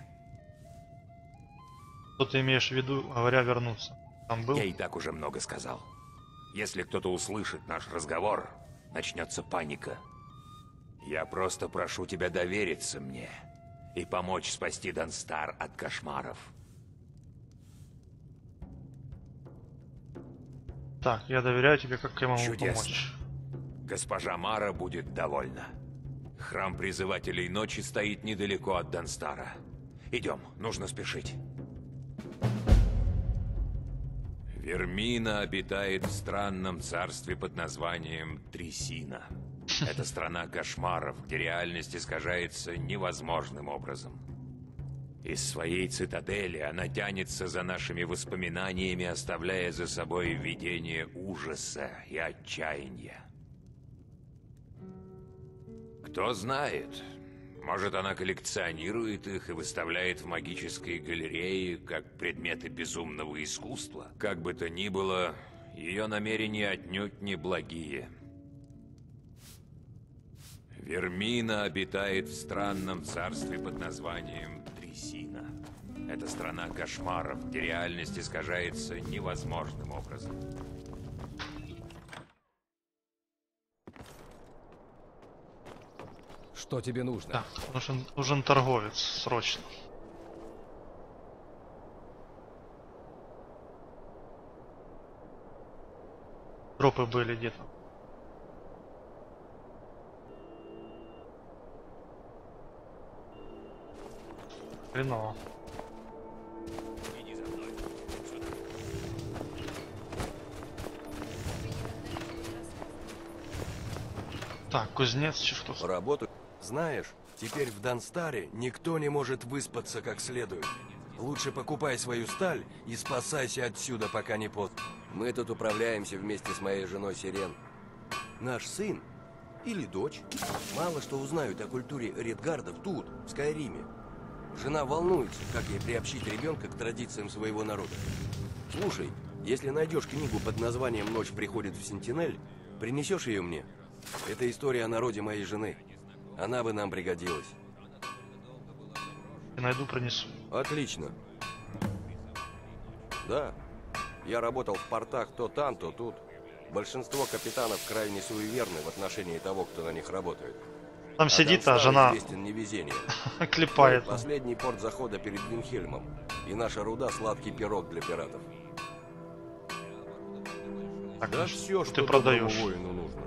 Что ты имеешь в виду, говоря вернуться? Там был? Я и так уже много сказал. Если кто-то услышит наш разговор, начнется паника. Я просто прошу тебя довериться мне и помочь спасти Данстар от кошмаров. Так, я доверяю тебе, как я могу Чудесно. помочь. Госпожа Мара будет довольна. Храм призывателей ночи стоит недалеко от Данстара. Идем, нужно спешить. Вермина обитает в странном царстве под названием Трясина. Это страна кошмаров, где реальность искажается невозможным образом. Из своей цитадели она тянется за нашими воспоминаниями, оставляя за собой видение ужаса и отчаяния. Кто знает, может, она коллекционирует их и выставляет в магической галерее как предметы безумного искусства. Как бы то ни было, ее намерения отнюдь не благие. Вермина обитает в странном царстве под названием Мессина. Это страна кошмаров, где реальность искажается невозможным образом. Что тебе нужно? Так, нужен, нужен торговец, срочно. Дропы были где-то. Хреново. Так, кузнец, что тут? Работу. Знаешь, теперь в Данстаре никто не может выспаться как следует. Лучше покупай свою сталь и спасайся отсюда, пока не поздно. Мы тут управляемся вместе с моей женой Сирен. Наш сын или дочь мало что узнают о культуре Редгардов тут, в Скайриме. Жена волнуется, как ей приобщить ребенка к традициям своего народа. Слушай, если найдешь книгу под названием «Ночь приходит в Сентинель», принесешь ее мне? Это история о народе моей жены. Она бы нам пригодилась. Я найду, принесу. Отлично. Да. Я работал в портах то там, то тут. Большинство капитанов крайне суеверны в отношении того, кто на них работает. Там а сидит, а жена клепает. Последний порт захода перед Винхельмом. И наша руда — сладкий пирог для пиратов. Так, да все, что ты продаешь. Воину нужно.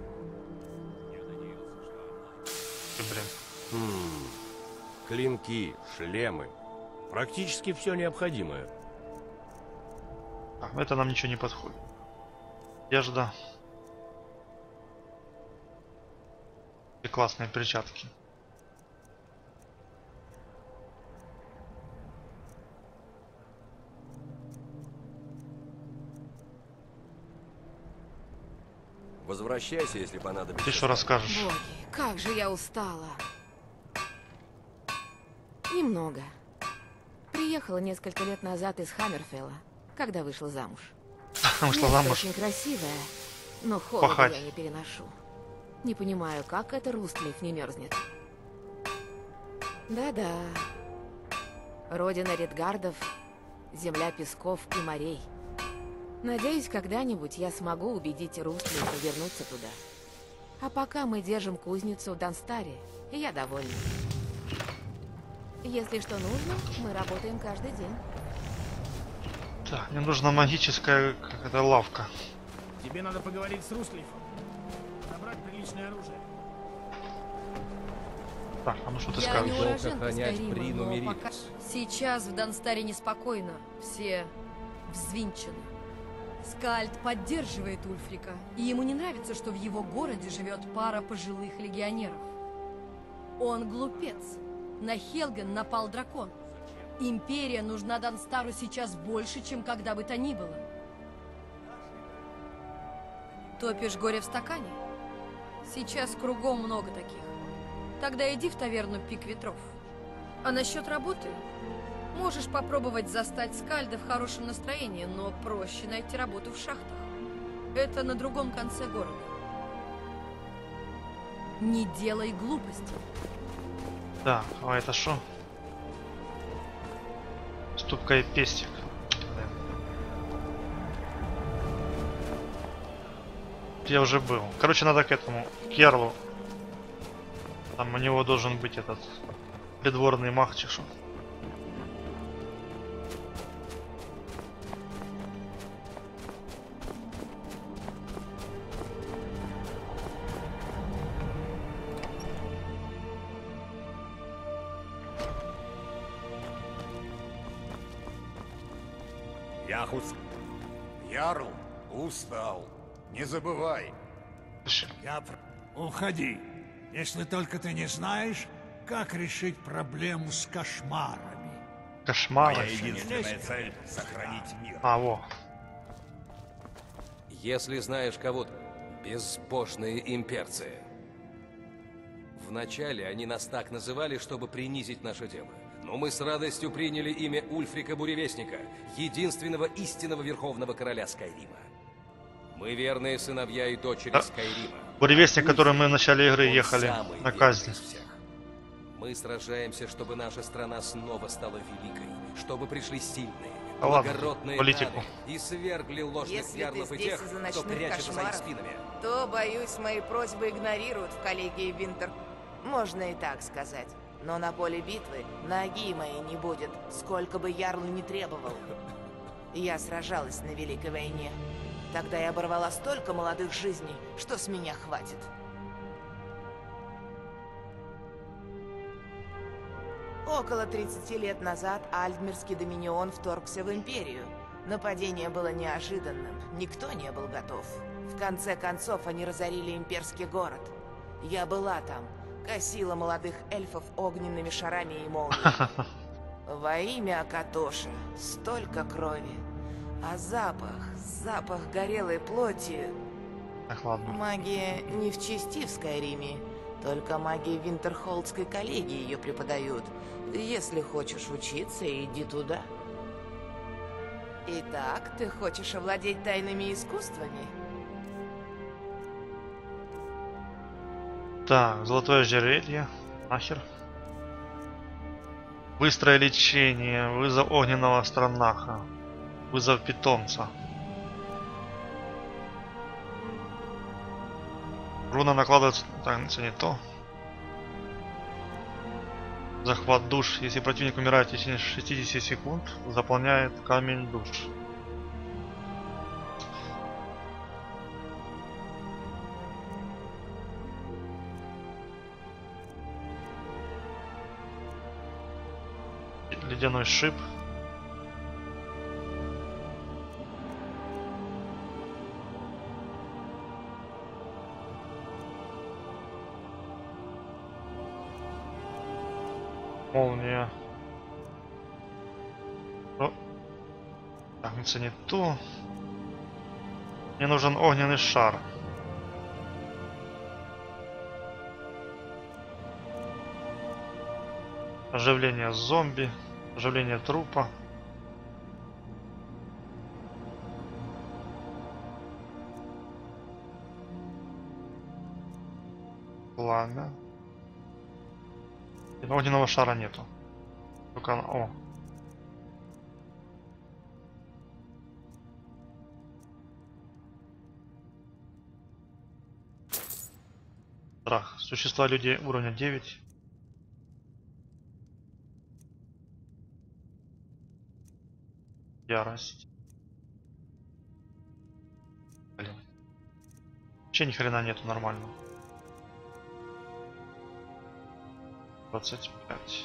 Блин. Хм. Клинки, шлемы. Практически все необходимое. А, это нам ничего не подходит. Одежда. И классные перчатки. Возвращайся, если понадобится. Ты что расскажешь? Боги, как же я устала. Немного. Приехала несколько лет назад из Хаммерфелла, когда вышла замуж. Вышла замуж. Очень красивая, но холода Пахать. я не переношу. Не понимаю, как это Рустлиф не мерзнет. Да-да. Родина Редгардов, земля песков и морей. Надеюсь, когда-нибудь я смогу убедить Рустлифа вернуться туда. А пока мы держим кузницу в Данстаре, и я довольна. Если что нужно, мы работаем каждый день. Так, мне нужна магическая какая-то лавка. Тебе надо поговорить с Рустлифом. Забрать приличное оружие. Так, а ну что ты Я скажешь? не уроженка охранять Скайрима, Прину но Меридис. пока... Сейчас в Данстаре неспокойно. Все взвинчены. Скальд поддерживает Ульфрика, и ему не нравится, что в его городе живет пара пожилых легионеров. Он глупец. На Хелген напал дракон. Империя нужна Данстару сейчас больше, чем когда бы то ни было. Топишь горе в стакане? Сейчас кругом много таких. Тогда иди в таверну Пик Ветров. А насчет работы? Можешь попробовать застать Скальда в хорошем настроении, но проще найти работу в шахтах. Это на другом конце города. Не делай глупостей. Да, а это что? Ступка и пестик. Я уже был. Короче, надо к этому, к Ярлу. Там у него должен быть этот придворный маг, чешу. Яхус. Ярл устал. Не забывай. Я... Уходи. Если только ты не знаешь, как решить проблему с кошмарами. Кошмары. Моя единственная цель — сохранить мир. А, во. Если знаешь кого-то, безбожные имперцы. Вначале они нас так называли, чтобы принизить наше дело. Но мы с радостью приняли имя Ульфрика Буревестника, единственного истинного верховного короля Скайрима. Мы верные сыновья и дочери а, Скайрима. Буревестник, который мы в начале игры ехали на казнь. Мы сражаемся, чтобы наша страна снова стала великой, чтобы пришли сильные, А ладно, благородные политику. даны и свергли ложных Если ярлов ты и здесь тех, из-за кто ночных прячется за их кошмаров, спинами. то, боюсь, мои просьбы игнорируют в коллегии Винтер. Можно и так сказать. Но на поле битвы ноги моей не будет, сколько бы Ярл не требовал. Я сражалась на Великой войне. Тогда я оборвала столько молодых жизней, что с меня хватит. Около тридцати лет назад Альдмирский доминион вторгся в Империю. Нападение было неожиданным, никто не был готов. В конце концов, они разорили имперский город. Я была там, косила молодых эльфов огненными шарами и молниями. Во имя Акатоши столько крови. А запах, запах горелой плоти... Так, ладно. Магия не в чести в Скайриме. Только магии Винтерхолдской коллегии ее преподают. Если хочешь учиться, иди туда. Итак, ты хочешь овладеть тайными искусствами? Так, золотое ожерелье. Нахер. Быстрое лечение. Вызов огненного странаха. Вызов питомца. Руна накладывается... Так, это не то. Захват душ. Если противник умирает в течение шестидесяти секунд, заполняет камень душ. Ледяной шип. Молния. О. Так, это не то. Мне нужен огненный шар. Оживление зомби. Оживление трупа. Пламя. И огненного шара нету. Только она... О. Страх. Существа людей уровня девять. Ярость. Блин. Вообще ни хрена нету нормально. двадцать пять.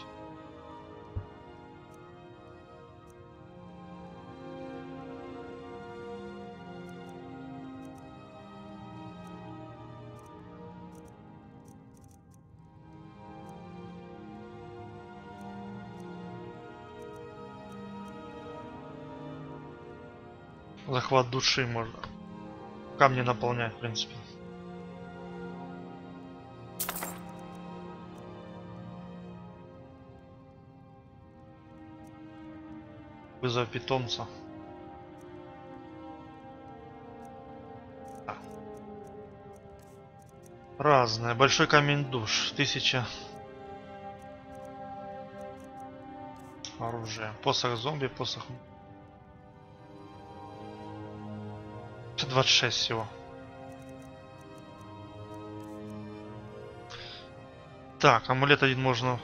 Захват души можно. Камни наполнять, в принципе. Вызов питомца. А. Разное. Большой камень душ. Тысяча. Оружие. Посох зомби, посох. двадцать шесть всего. Так, амулет один можно.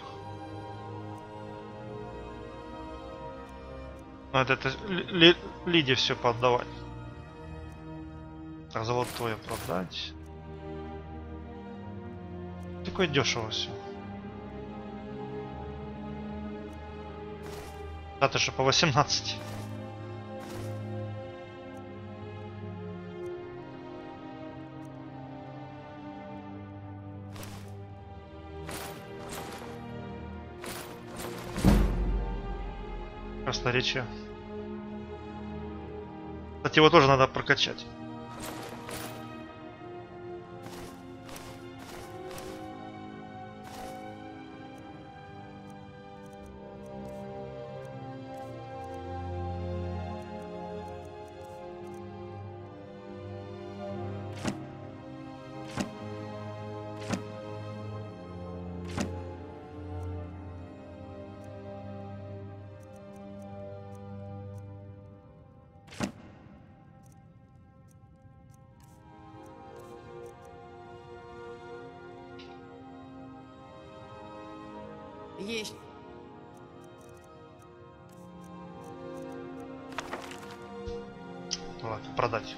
Надо это ли, Лиде все поддавать. Так, золотое продать. Такое дешево все. Да, ты же по восемнадцать. Красноречие. Кстати, его тоже надо прокачать. Есть. Ладно, продать.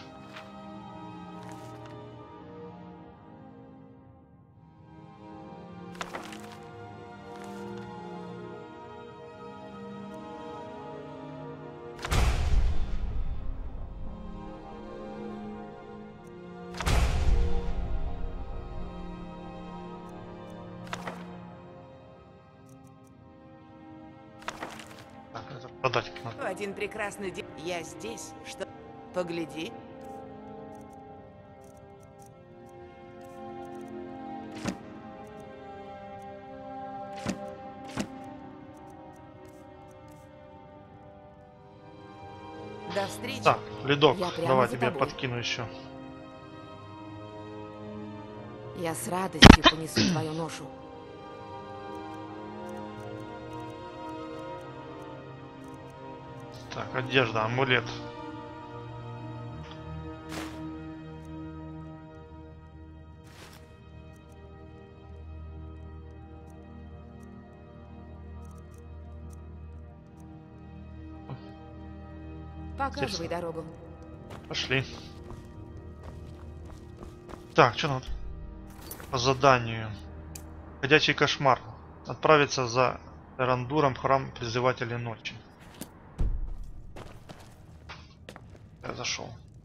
Так, это продать надо. В один прекрасный день я здесь, что... Погляди. До встречи. Так, ледок, Я прямо давай за тебе тобой. подкину еще. Я с радостью понесу твою ношу. Так, одежда, амулет. Показывай Интересно. дорогу. Пошли. Так, что надо? По заданию. Ходячий кошмар. Отправиться за Эрандуром в храм Призывателей Ночи. Я зашел.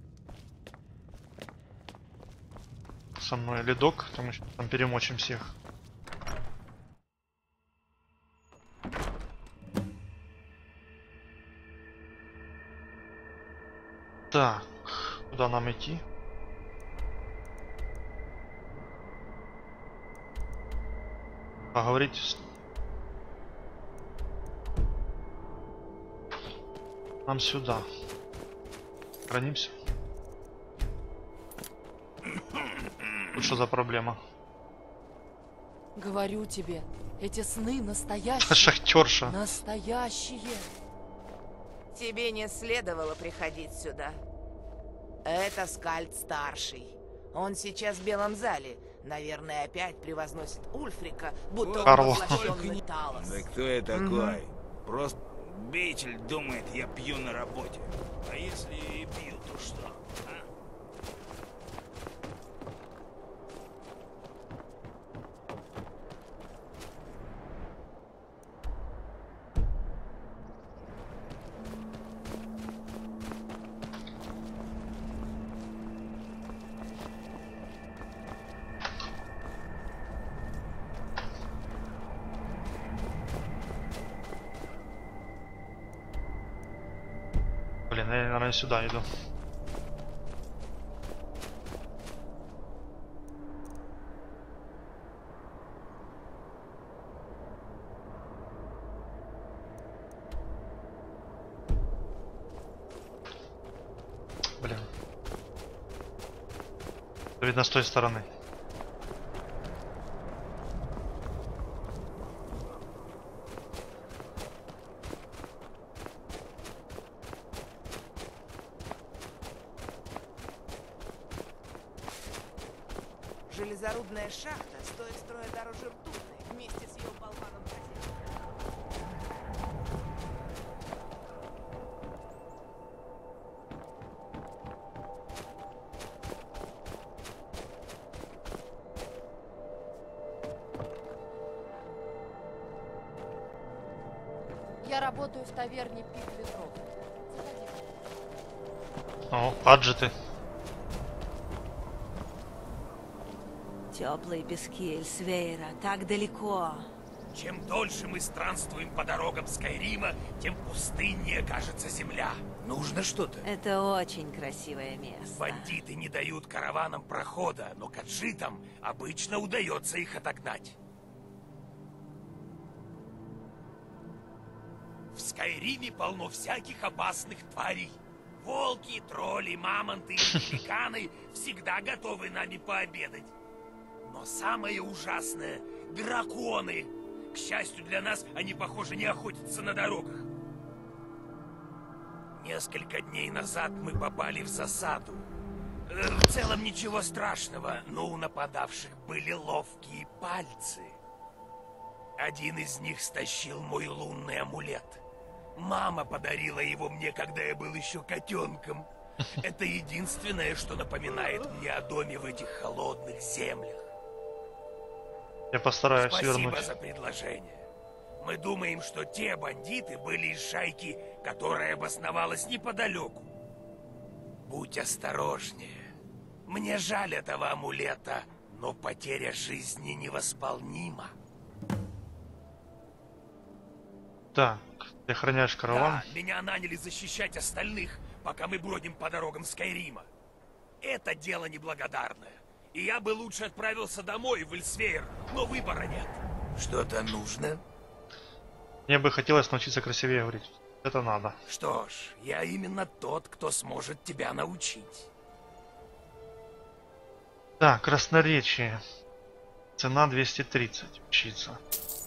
Со мной ледок, потому что там перемочим всех. Так, куда нам идти? Поговорить с... Нам сюда. Хранимся. Тут что за проблема? Говорю тебе, эти сны настоящие. Шахтерша. Настоящие. Тебе не следовало приходить сюда. Это Скальд Старший. Он сейчас в Белом зале. Наверное, опять превозносит Ульфрика, будто Карл. он воплощенный Талос. Да кто я такой? Просто Бейтель думает, я пью на работе. А если и пью, то что? А? Блин, я, наверное, сюда иду. Блин. Видно с той стороны. Железорудная шахта стоит строя дороже ртутной, вместе с ее болваном хозяином. Я работаю в таверне Пик Ветров. О, аджиты. Теплые пески Эльсвейра, так далеко. Чем дольше мы странствуем по дорогам Скайрима, тем пустыннее кажется земля. Нужно что-то. Это очень красивое место. Бандиты не дают караванам прохода, но каджитам обычно удается их отогнать. В Скайриме полно всяких опасных тварей. Волки, тролли, мамонты и великаны всегда готовы нами пообедать. Но самое ужасное — драконы. К счастью для нас, они, похоже, не охотятся на дорогах. Несколько дней назад мы попали в засаду. Э, В целом ничего страшного, но у нападавших были ловкие пальцы. Один из них стащил мой лунный амулет. Мама подарила его мне, когда я был еще котенком. Это единственное, что напоминает мне о доме в этих холодных землях. Я постараюсь Спасибо вернуть. за предложение. Мы думаем, что те бандиты были из шайки, которая обосновалась неподалеку. Будь осторожнее. Мне жаль этого амулета, но потеря жизни невосполнима. Так, ты охраняешь караван? Да, меня наняли защищать остальных, пока мы бродим по дорогам Скайрима. Это дело неблагодарное. И я бы лучше отправился домой, в Эльсвейр, но выбора нет. Что-то нужно? Мне бы хотелось научиться красивее говорить. Это надо. Что ж, я именно тот, кто сможет тебя научить. Так, красноречие. Цена двести тридцать. Учиться.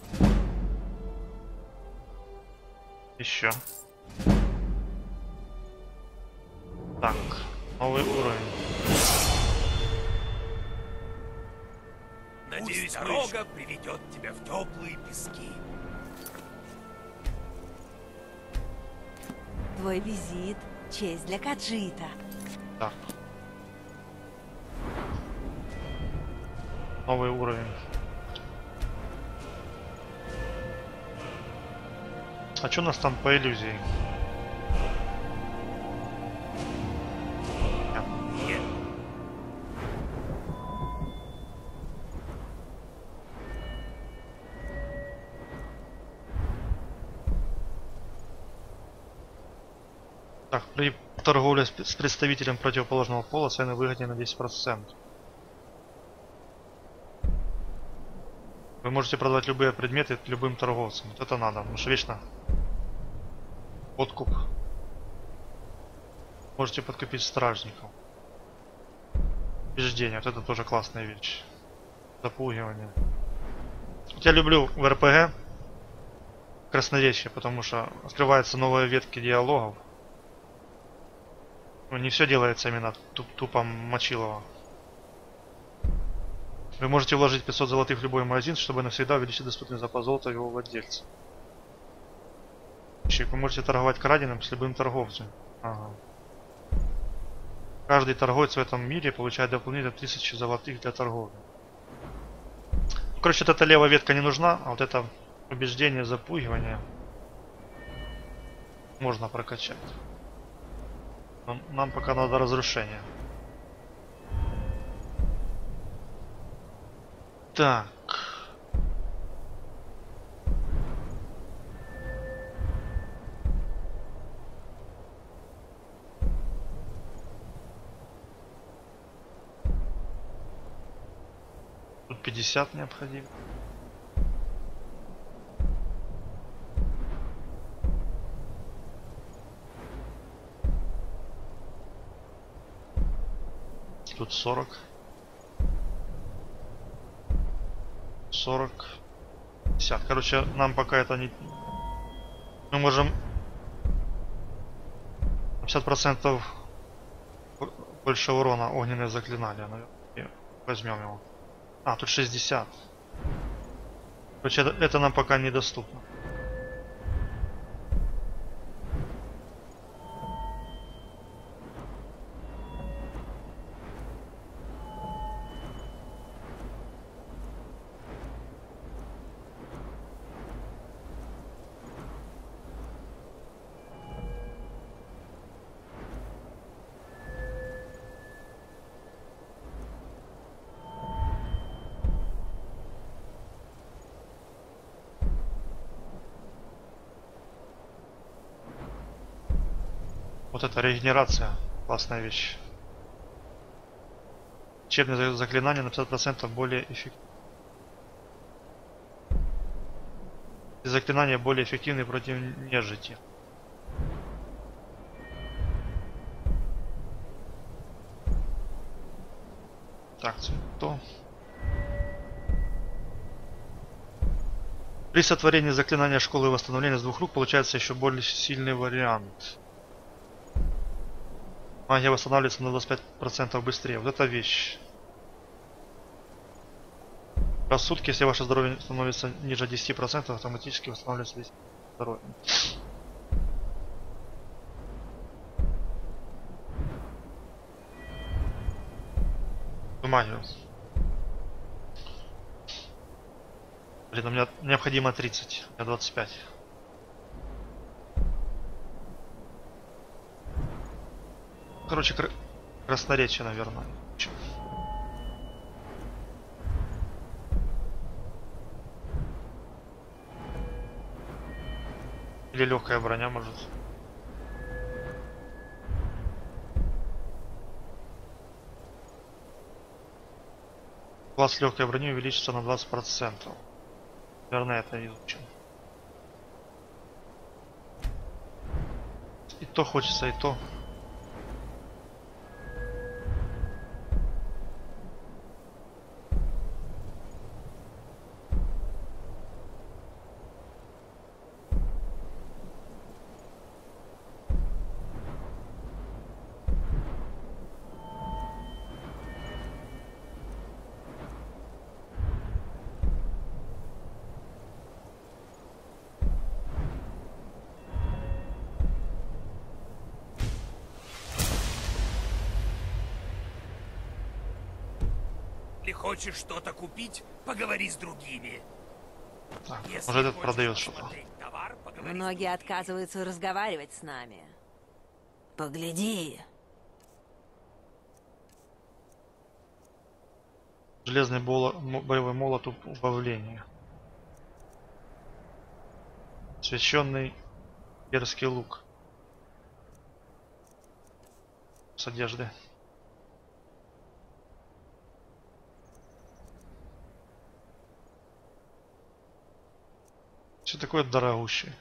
Еще. Так, новый уровень. Надеюсь, дорога приведет тебя в теплые пески. Твой визит — честь для Каджита. Так. Новый уровень. А что у нас там по иллюзии? Нет. Так, при торговле с с представителем противоположного пола цены выгоднее на десять процентов. Вы можете продавать любые предметы любым торговцам. Вот это надо, потому что вечно подкуп. Можете подкупить стражников. Убеждение, вот это тоже классная вещь. Запугивание. Вот я люблю в эр пэ гэ красноречие, потому что открываются новые ветки диалогов. Ну, не все делается именно туп тупо мочилово. Вы можете вложить пятьсот золотых в любой магазин, чтобы навсегда увеличить доступный запас золота его владельца. Вы можете торговать краденым с любым торговцем. Ага. Каждый торговец в этом мире получает дополнительно тысячу золотых для торговли. Ну, короче, вот эта левая ветка не нужна, а вот это убеждение, запугивание можно прокачать. Но нам пока надо разрушение. Так. Тут пятьдесят необходимо. Тут сорок. сорок. пятьдесят. Короче, нам пока это не... Мы можем... пятьдесят процентов больше урона огненное заклинание. Наверное. Возьмем его. А, тут шестьдесят. Короче, это, это нам пока недоступно. Вот это регенерация. Классная вещь. Лечебное заклинание на пятьдесят процентов более эффективно. Заклинания более эффективны против нежити. Так, то. При сотворении заклинания школы восстановления с двух рук получается еще более сильный вариант. Магия восстанавливается на двадцать пять процентов быстрее. Вот эта вещь. Раз в сутки, если ваше здоровье становится ниже десяти процентов, автоматически восстанавливается весь здоровье. Магию. Блин, у меня необходимо тридцать, у меня двадцать пять. Короче, кр... красноречие, наверное. Чё? Или легкая броня, может. Класс легкой брони увеличится на двадцать процентов. Наверное, это изучим. И то хочется, и то. Если хочешь что-то купить, поговори с другими. Так, Если может, этот хочешь продает что-то. посмотреть товар, поговори с Многие отказываются разговаривать с нами. Погляди. Железный боло... мо- боевой молот уб- убавления. Освященный перский лук. С одежды. Все такое дорогущее.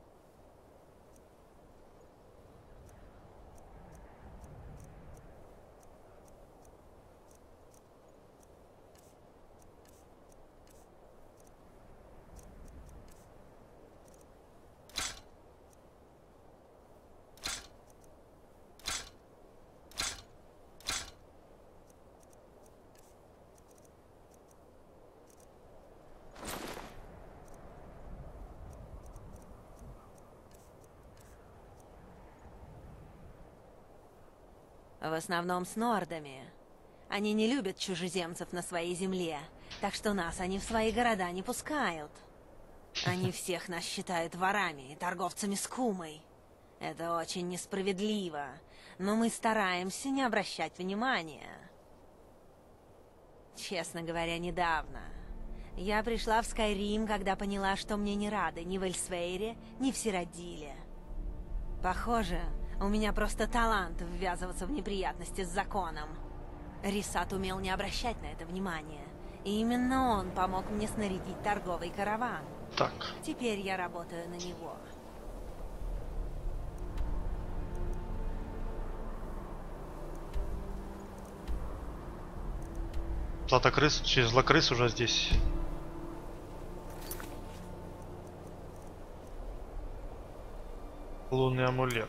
В основном с нордами. Они не любят чужеземцев на своей земле, так что нас они в свои города не пускают. Они всех нас считают ворами и торговцами скумой. Это очень несправедливо, но мы стараемся не обращать внимания. Честно говоря, недавно. Я пришла в Скайрим, когда поняла, что мне не рады ни в Эльсвейре, ни в Сиродиле. Похоже, у меня просто талант ввязываться в неприятности с законом. Рисат умел не обращать на это внимания. И именно он помог мне снарядить торговый караван. Так. Теперь я работаю на него. Златокрыс, через злокрыс уже здесь. Лунный амулет.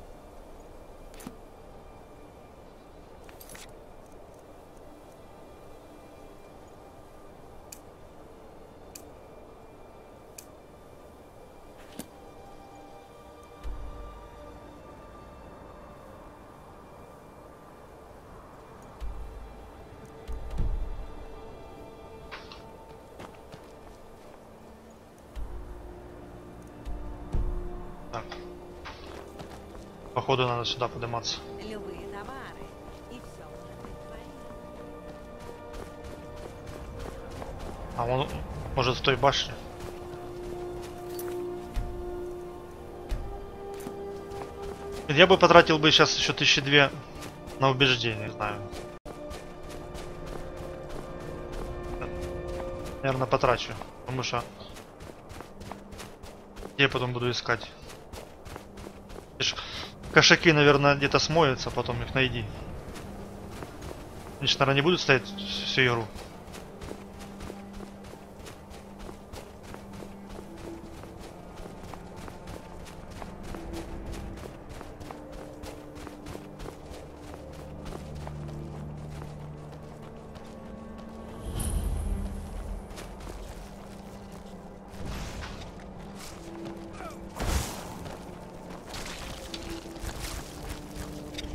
Так. Походу надо сюда подниматься. Любые товары. И все может быть твоим. А он может в той башне. Я бы потратил бы сейчас еще тысячи две на убеждение, не знаю. Наверное, потрачу, потому что я потом буду искать. Кошаки, наверное, где-то смоются, потом их найди. Они же, наверное, не будут стоять всю игру.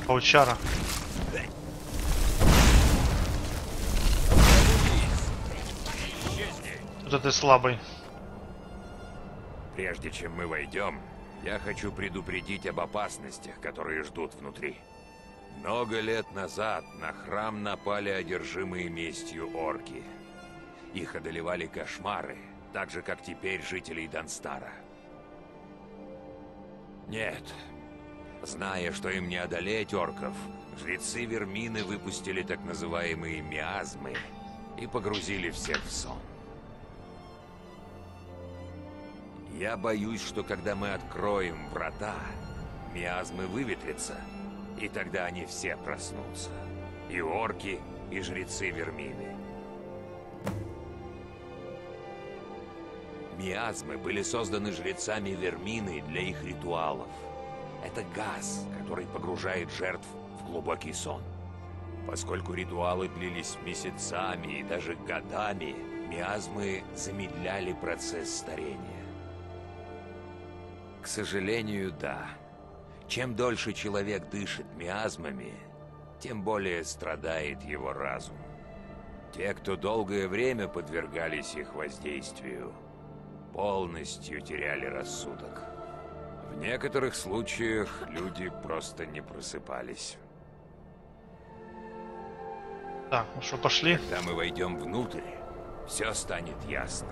Паучара. Вот ты слабый. Прежде чем мы войдем, я хочу предупредить об опасностях, которые ждут внутри. Много лет назад на храм напали одержимые местью орки. Их одолевали кошмары, так же, как теперь жителей Данстара. Нет. Зная, что им не одолеть орков, жрецы Вермины выпустили так называемые миазмы и погрузили всех в сон. Я боюсь, что когда мы откроем врата, миазмы выветрятся, и тогда они все проснутся. И орки, и жрецы Вермины. Миазмы были созданы жрецами Вермины для их ритуалов. Это газ, который погружает жертв в глубокий сон. Поскольку ритуалы длились месяцами и даже годами, миазмы замедляли процесс старения. К сожалению, да. Чем дольше человек дышит миазмами, тем более страдает его разум. Те, кто долгое время подвергались их воздействию, полностью теряли рассудок. В некоторых случаях люди просто не просыпались. Так, ну что, пошли? Когда мы войдем внутрь, все станет ясно.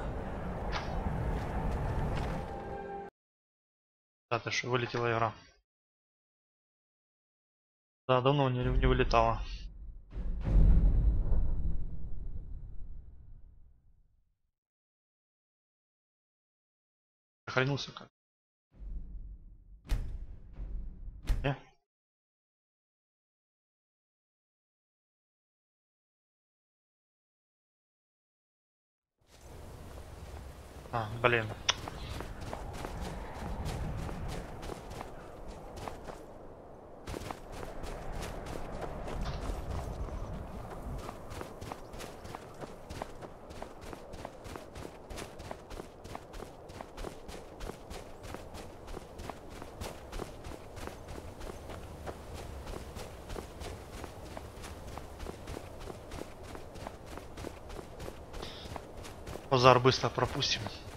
Да, ты что, вылетела игра. Да, давно не, не вылетала. Сохранился как? Не? А, блин. Базар быстро пропустим.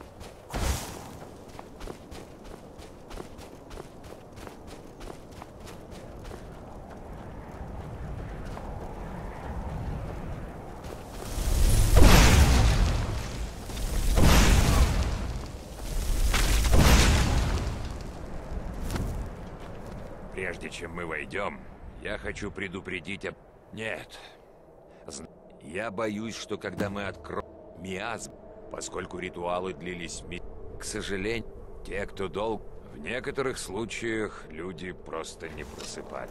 Прежде чем мы войдем, я хочу предупредить об... Нет. Зн... Я боюсь, что когда мы откроем миазм, поскольку ритуалы длились ми... К сожалению, те, кто долг... В некоторых случаях люди просто не просыпались.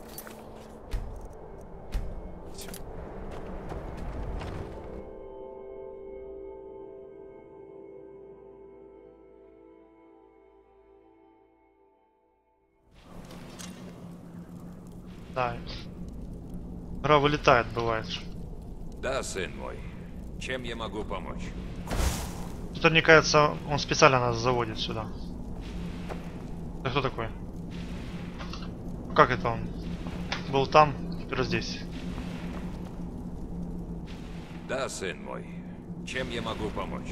Да. Игра вылетает, бывает. Да, сын мой. Чем я могу помочь? Тут, мне кажется, он специально нас заводит сюда. Да кто такой? Как это он? Был там, теперь здесь. Да, сын мой. Чем я могу помочь?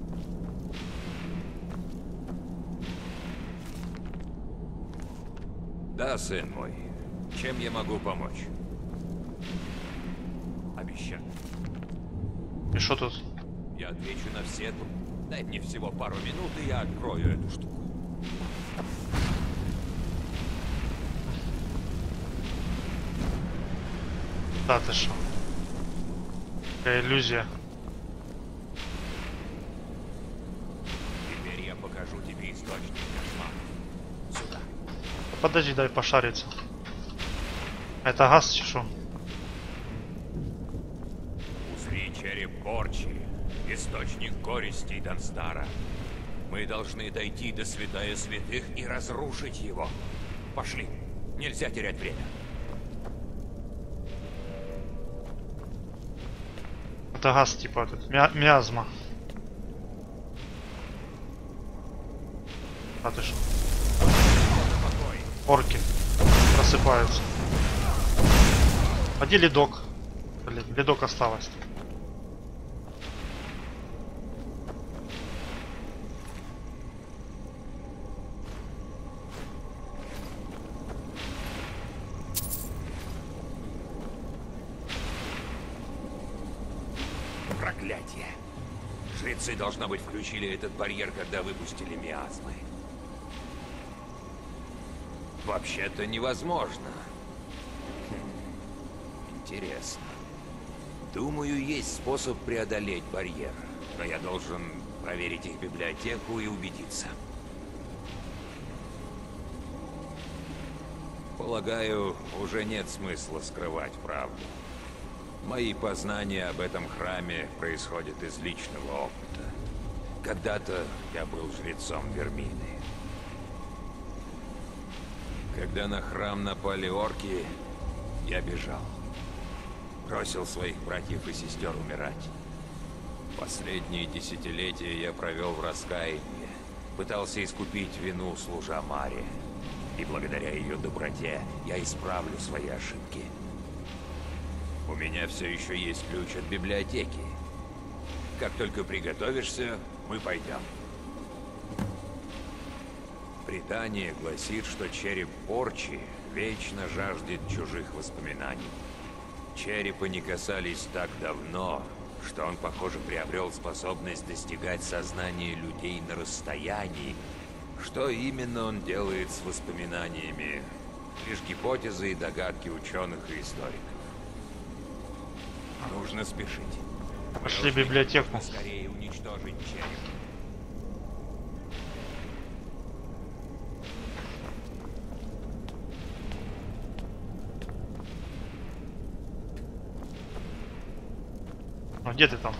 Да, сын мой. Чем я могу помочь? Обещаю. И что тут? Я отвечу на все. Дай мне всего пару минут, и я открою эту штуку. Да, ты что? Какая иллюзия. Теперь я покажу тебе источник кошмара. Сюда. Подожди, дай пошариться. Это газ, что? Узри череп порчи, источник горестей Данстара. Мы должны дойти до святая святых и разрушить его. Пошли. Нельзя терять время. Это газ, типа этот, мя миазма. А ты что? Орки просыпаются. Поди ледок. Блин, ледок осталось. Проклятие. Жрецы, должно быть, включили этот барьер, когда выпустили миазмы. Вообще-то невозможно. Хм. Интересно. Думаю, есть способ преодолеть барьер. Но я должен проверить их библиотеку и убедиться. Полагаю, уже нет смысла скрывать правду. Мои познания об этом храме происходят из личного опыта. Когда-то я был жрецом Вермины. Когда на храм напали орки, я бежал. Бросил своих братьев и сестер умирать. Последние десятилетия я провел в раскаянии. Пытался искупить вину, служа Маре. И благодаря ее доброте я исправлю свои ошибки. У меня все еще есть ключ от библиотеки. Как только приготовишься, мы пойдем. Предание гласит, что череп Порчи вечно жаждет чужих воспоминаний. Черепа не касались так давно, что он, похоже, приобрел способность достигать сознания людей на расстоянии. Что именно он делает с воспоминаниями? Лишь гипотезы и догадки ученых и историков. Нужно спешить. Пошли в библиотеку. Скорее уничтожить череп. Ну где ты там?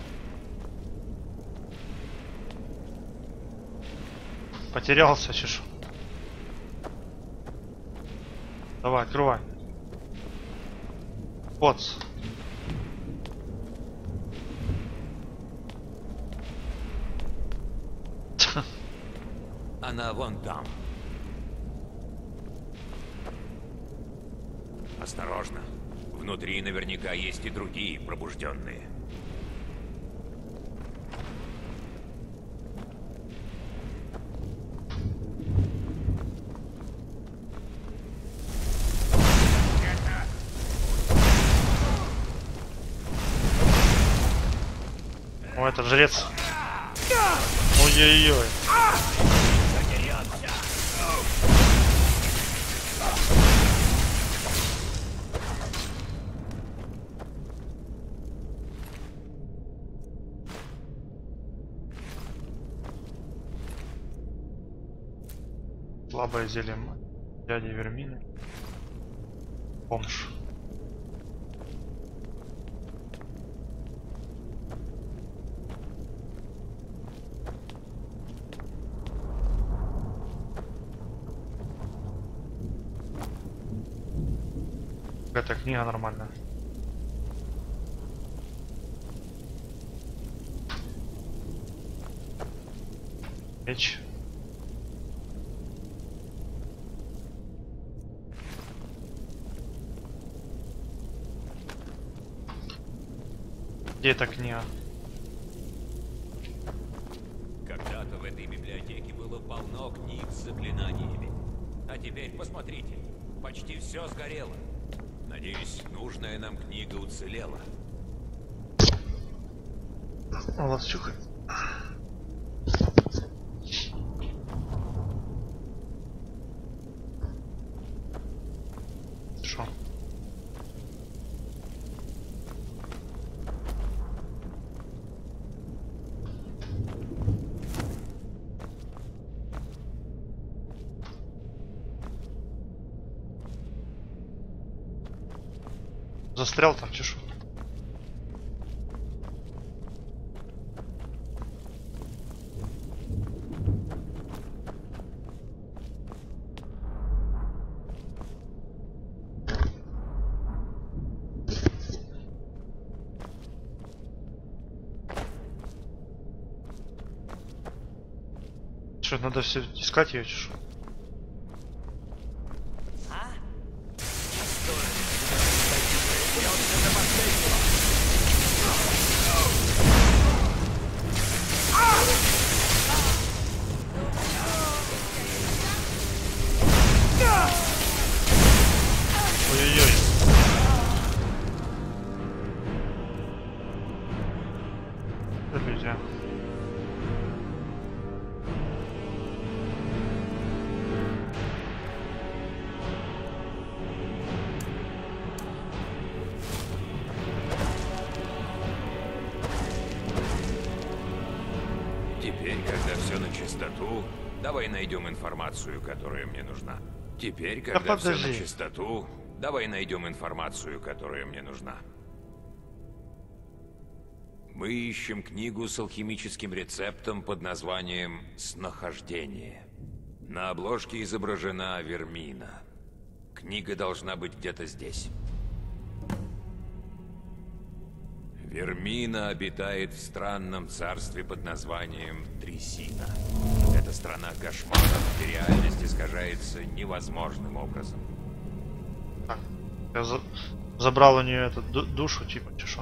Потерялся, чешу. Давай, открывай. Вот. Она вон там. Осторожно. Внутри наверняка есть и другие пробужденные. О, это жрец. Ой-ой-ой. Слабое зелье дяди Вермины. Бомж. Эта книга нормальная. Меч. Где эта книга? Когда-то в этой библиотеке было полно книг с заклинаниями. А теперь посмотрите, почти все сгорело. Надеюсь, нужная нам книга уцелела. Ластюха. Шо? Застрял там, чешу. Что, надо все искать ее, чешу. Ой-ой-ой. Люди. Теперь, когда все на чистоту, давай найдем информацию, которая мне нужна. Теперь, когда все на чистоту, давай найдем информацию, которая мне нужна. Мы ищем книгу с алхимическим рецептом под названием «Снохождение». На обложке изображена Вермина. Книга должна быть где-то здесь. Вермина обитает в странном царстве под названием Трясина. Это страна кошмаров, где реальность искажается невозможным образом. Так, я за... забрал у нее эту ду душу, типа, чешу.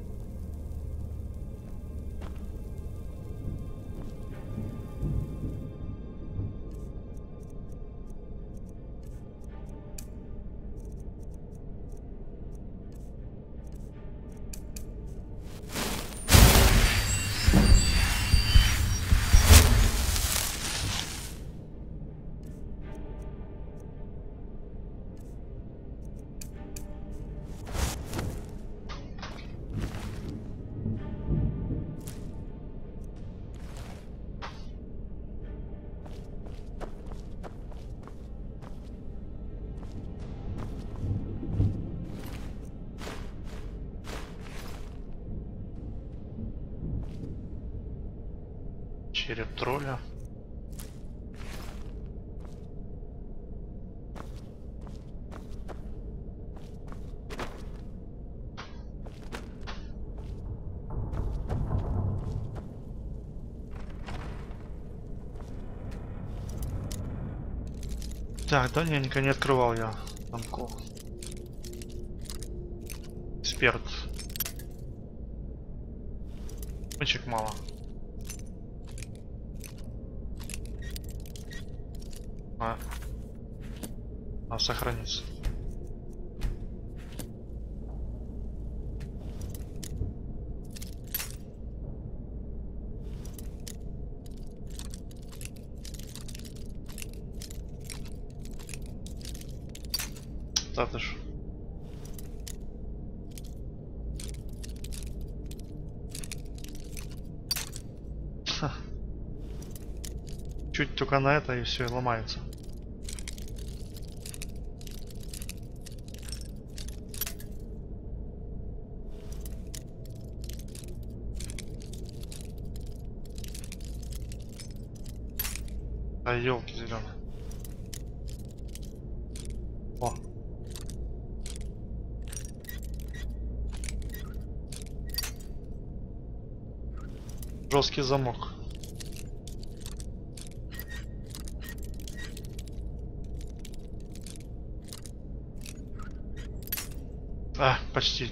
Череп тролля. Так, давненько не открывал я замков. Эксперт. Мычек мало. А, а сохранится. Да ты ж. Ха. Чуть только на это и все, и ломается. А елки зеленые. О. Жесткий замок. А, почти.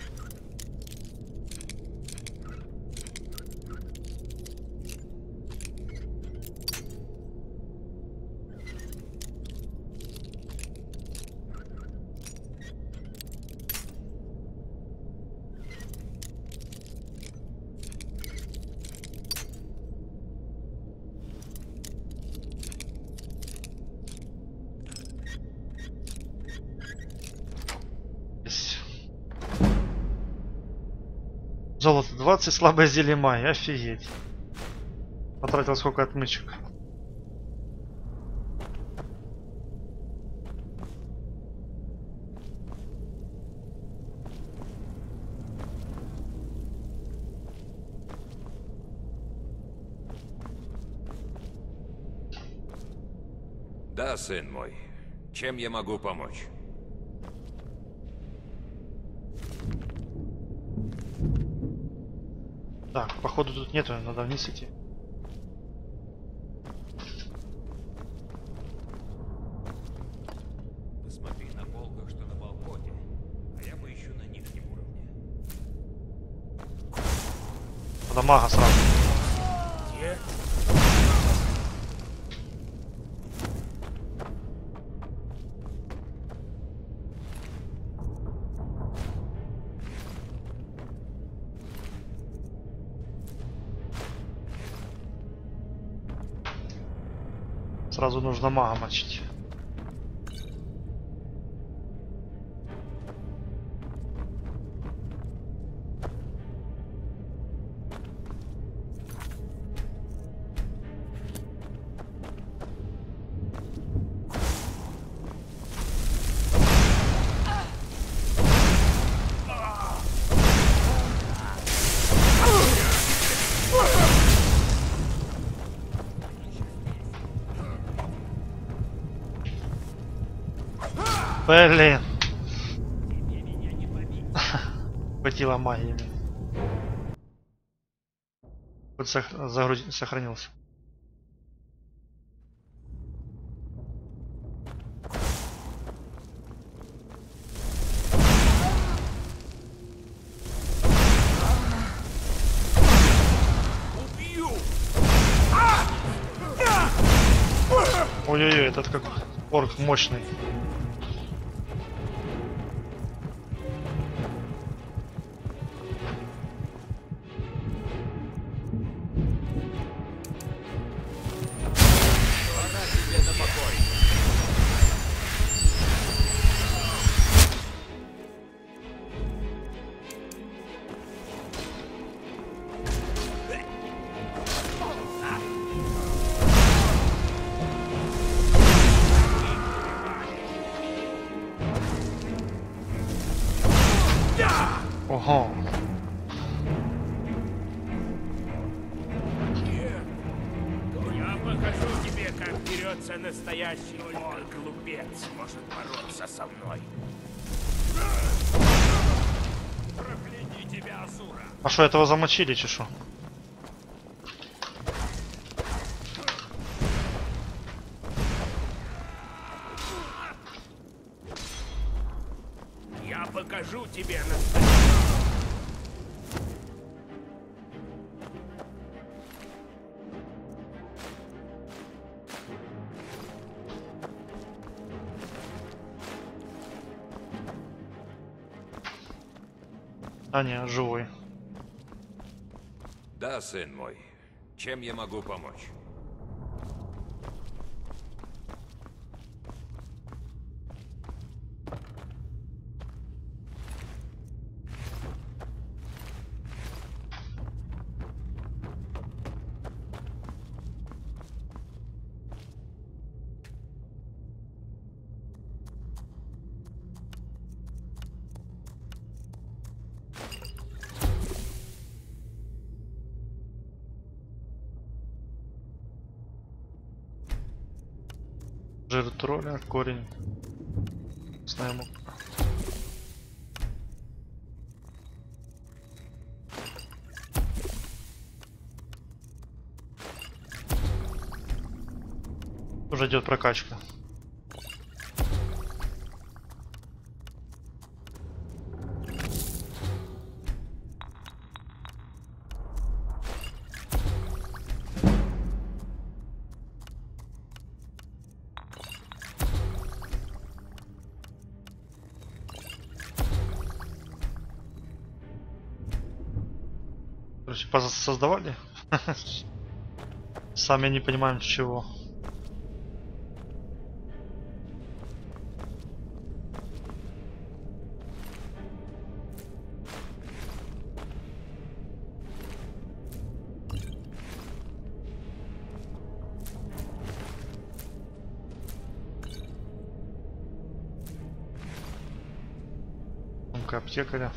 Золото двадцать, слабое зелье май, офигеть. Потратил сколько отмычек. Да, сын мой. Чем я могу помочь? Так, походу тут нету, надо вниз идти. Посмотри на полках, что на балконе, а я поищу на нижнем уровне. Надо мага сразу. Где? Сразу нужно мага мочить. Блин. Хватило магии. Вот сох... загруз... сохранился. Ой-ой-ой, этот как орк мощный. Ого. Я покажу тебе, как берется настоящий орк. Глупец может бороться со мной. Прокляни тебя, Азура. А что, этого замочили, чешу? Я покажу тебе настоящий. А не, живой. Да, сын мой. Чем я могу помочь? Жир тролля, корень. Знаем. Уже идет прокачка. Короче, создавали. Сами не понимаем чего. Ну-ка, аптекаря.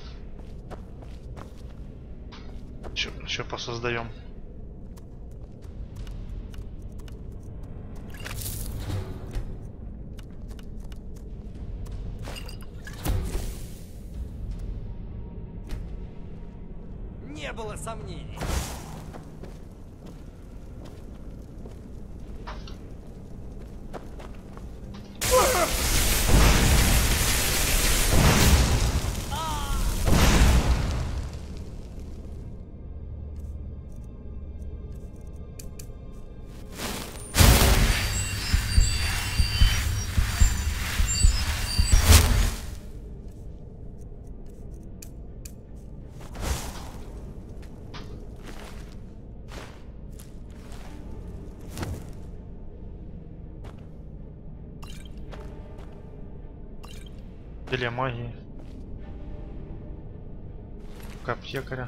Еще, еще посоздаем. Не было сомнений. Зелье магии. Аптекаря.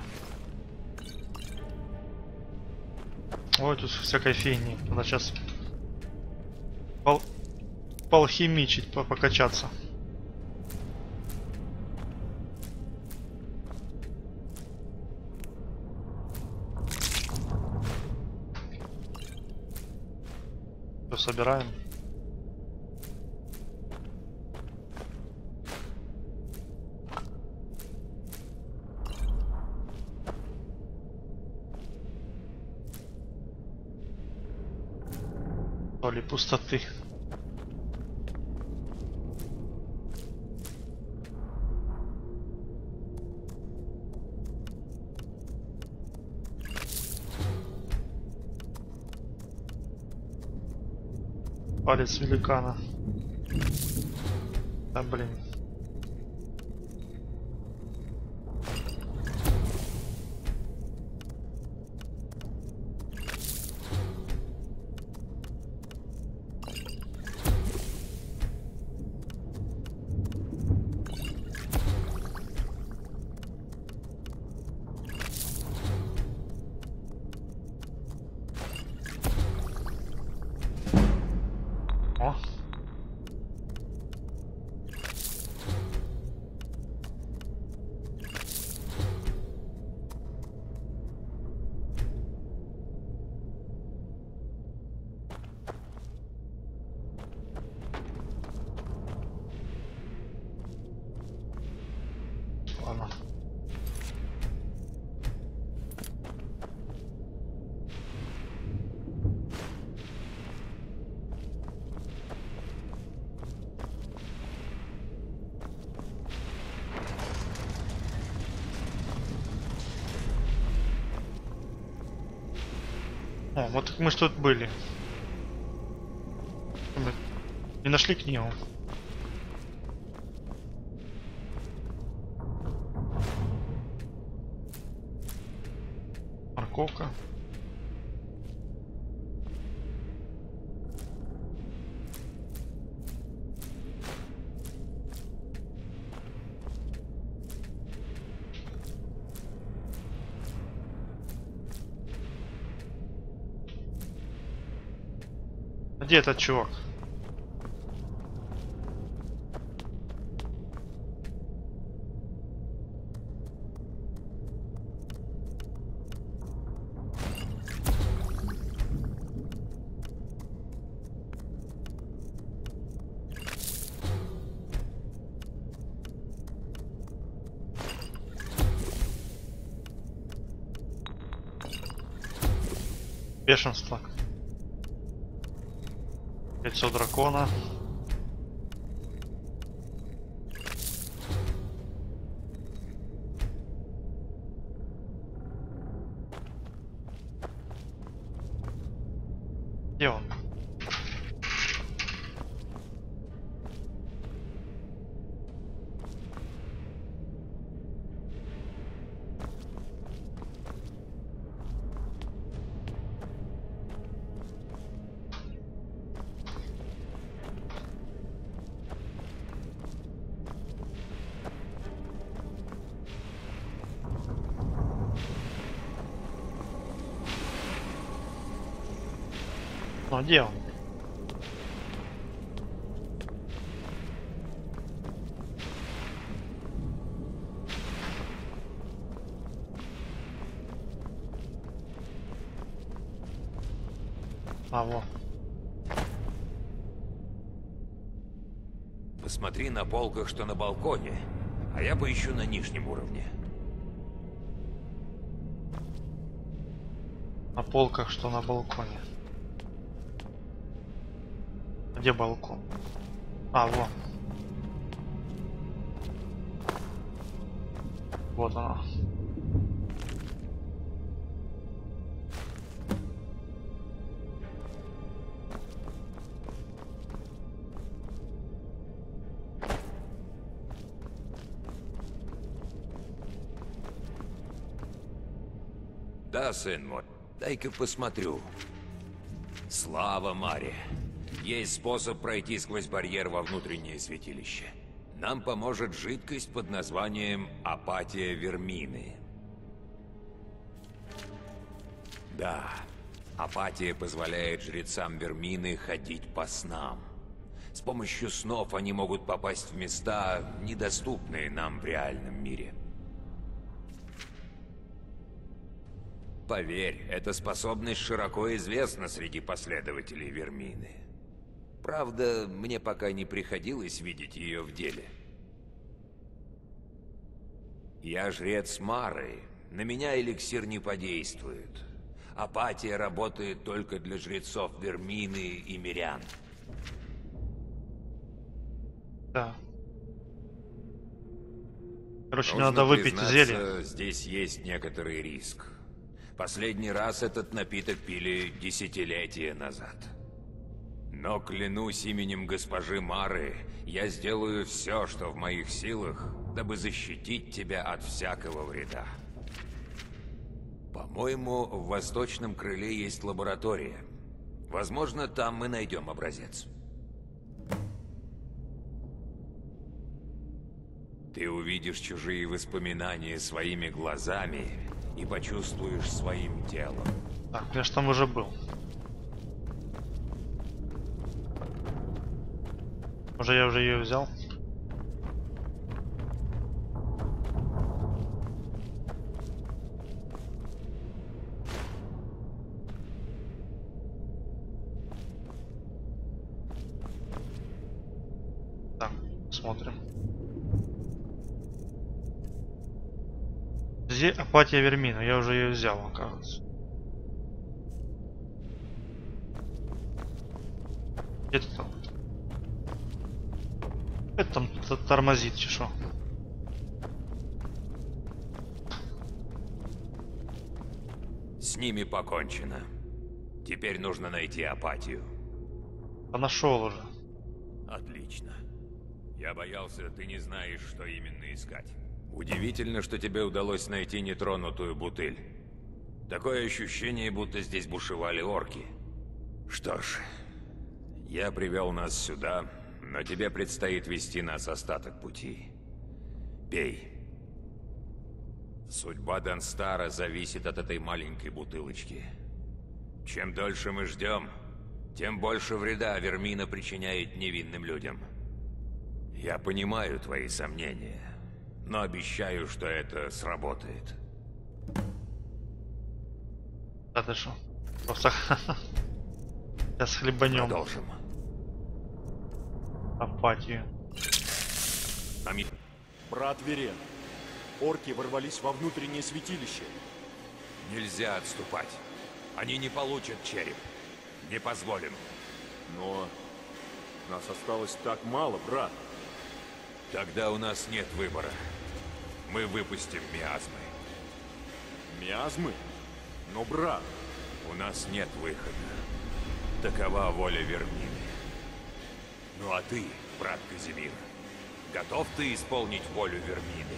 Ой, тут всякой фигни. Надо сейчас пол... полхимичить, по покачаться. Все собираем. Или пустоты. Палец великана. Да блин. О. Ладно. О, вот мы что тут были. Мы не нашли книгу. Морковка. Где этот чувак? Бешенство. Яйцо дракона. Где он? Ну, где он? А, во. Посмотри на полках, что на балконе, а я поищу на нижнем уровне. На полках, что на балконе. Где балкон? А, вот. Вот она. Да, сын мой, дай-ка посмотрю. Слава Маре. Есть способ пройти сквозь барьер во внутреннее святилище. нам поможет жидкость под названием апатия Вермины. Да, апатия позволяет жрецам Вермины ходить по снам. С помощью снов они могут попасть в места, недоступные нам в реальном мире. Поверь, эта способность широко известна среди последователей Вермины. Правда, мне пока не приходилось видеть ее в деле. Я жрец Мары, на меня эликсир не подействует. Апатия работает только для жрецов Вермины и мирян. Да. Короче, Нужно надо выпить признаться, зелье. Здесь есть некоторый риск. Последний раз этот напиток пили десятилетия назад. Но клянусь именем госпожи Мары, я сделаю все, что в моих силах, дабы защитить тебя от всякого вреда. По-моему, в восточном крыле есть лаборатория. Возможно, там мы найдем образец. Ты увидишь чужие воспоминания своими глазами и почувствуешь своим телом. Так, я ж там уже был. Уже я уже ее взял. Так, смотрим. Здесь апатия Вермина, я уже ее взял, оказывается. Где-то там. Это там тормозит, чешо. С ними покончено. Теперь нужно найти апатию. А нашел уже. Отлично. Я боялся, ты не знаешь, что именно искать. Удивительно, что тебе удалось найти нетронутую бутыль. Такое ощущение, будто здесь бушевали орки. Что ж, я привел нас сюда, но тебе предстоит вести нас остаток пути. Пей. Судьба Данстара зависит от этой маленькой бутылочки. Чем дольше мы ждем, тем больше вреда Вермина причиняет невинным людям. Я понимаю твои сомнения, но обещаю, что это сработает. Да ты шо? Просто сейчас хлебанем. Продолжим. Апатию. Ами... Брат Верен, орки ворвались во внутреннее святилище. Нельзя отступать. Они не получат череп. Не позволим. Но нас осталось так мало, брат. Тогда у нас нет выбора. Мы выпустим миазмы. Миазмы? Но, брат... У нас нет выхода. Такова воля Вермины. Ну а ты, брат Казимир, готов ты исполнить волю Вермины?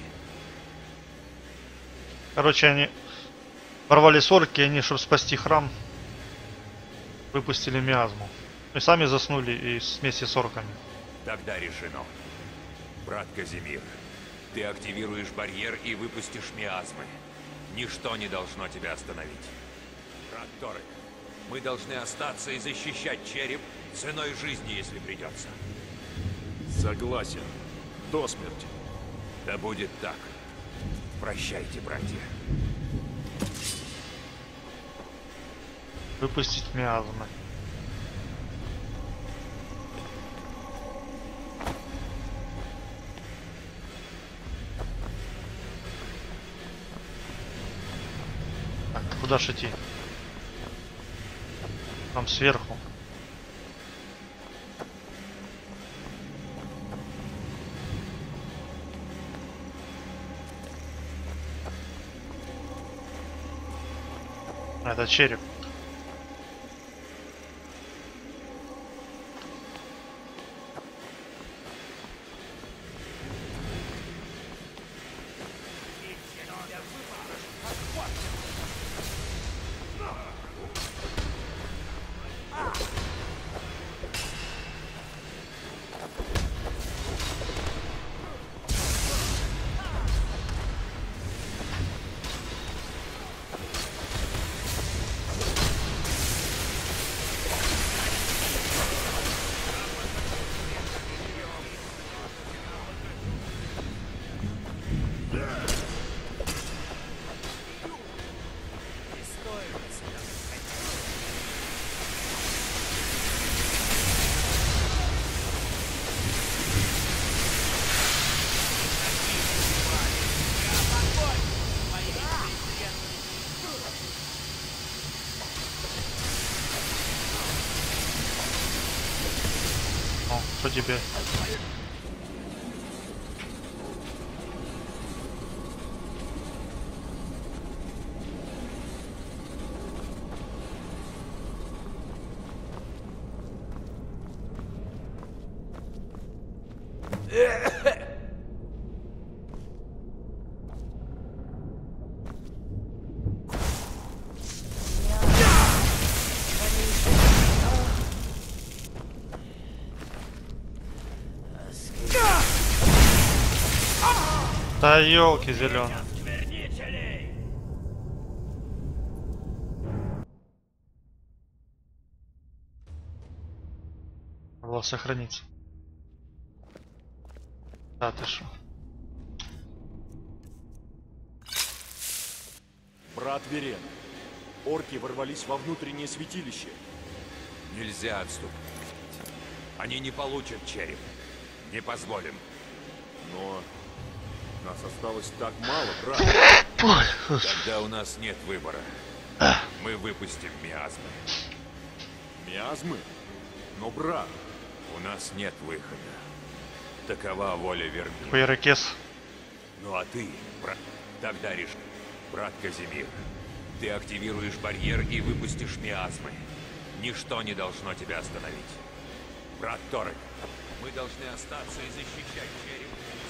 Короче, они ворвались орки, они, чтобы спасти храм, выпустили миазму. И сами заснули и вместе с орками. Тогда решено. Брат Казимир, ты активируешь барьер и выпустишь миазмы. Ничто не должно тебя остановить. Брат Торек, мы должны остаться и защищать череп ценой жизни, если придется. Согласен. До смерти. Да будет так. Прощайте, братья. Выпустить миазмы. Так, куда ж идти? Там сверху. Это череп. Что тебе? Да елки зеленые. Было сохраниться. Да, ты шо? Брат Верен, орки ворвались во внутреннее святилище. Нельзя отступить. Они не получат череп. Не позволим. Но нас осталось так мало, брат. Тогда у нас нет выбора. Мы выпустим миазмы. Миазмы? Но, брат, у нас нет выхода. Такова воля Вермина. Хуяракес. Ну а ты, брат, тогда реши. Брат Казимир, ты активируешь барьер и выпустишь миазмы. Ничто не должно тебя остановить. Брат Торек, мы должны остаться и защищать череп.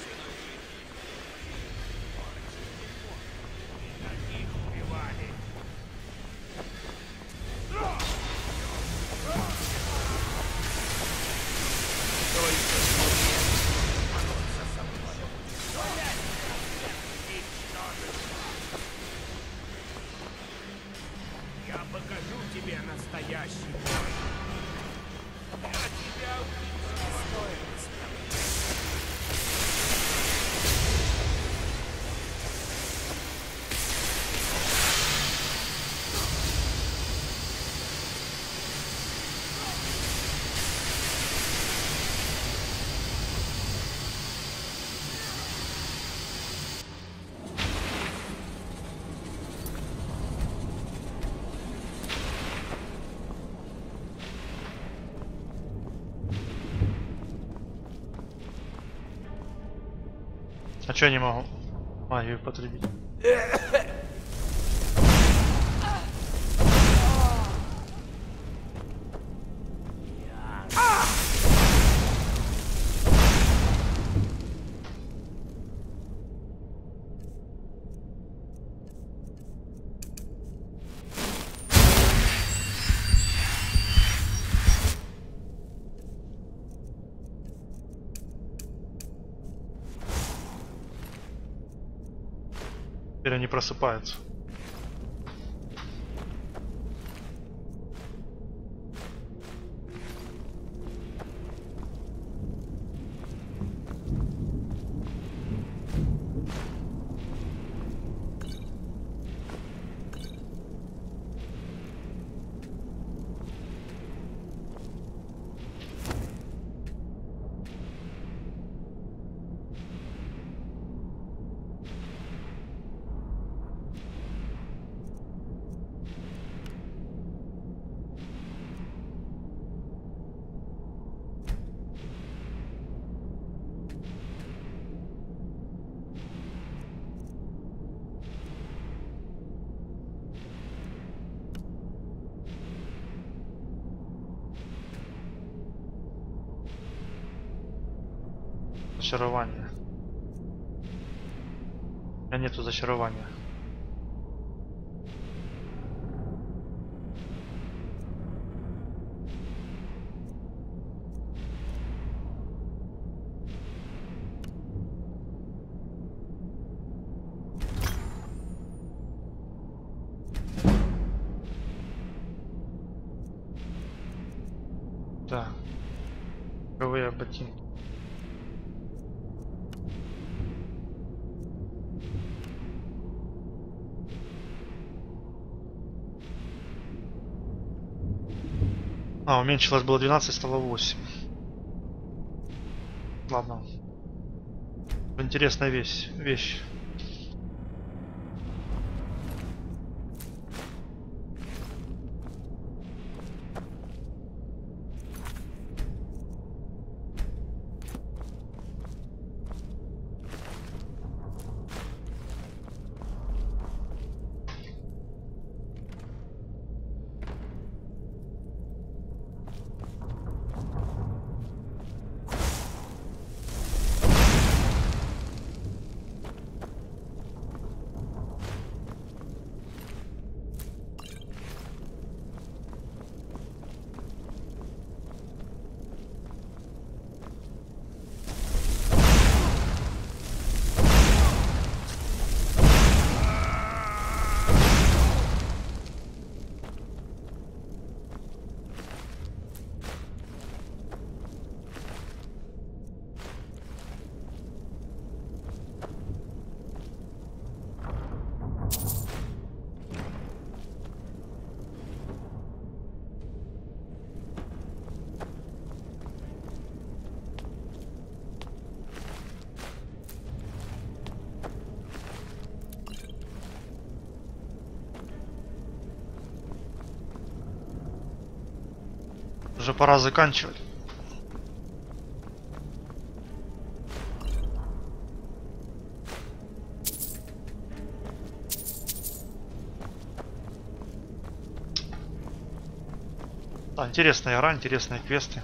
Я покажу тебе настоящий бой. Я тебя А чё не могу магию потребить? Теперь они просыпаются. Зачарование. У меня нету зачарования. Да. Каковые ботинки. А, уменьшилось было двенадцать, стало восемь. Ладно. Интересная вещь. вещь. Уже пора заканчивать. Да, интересная игра, интересные квесты.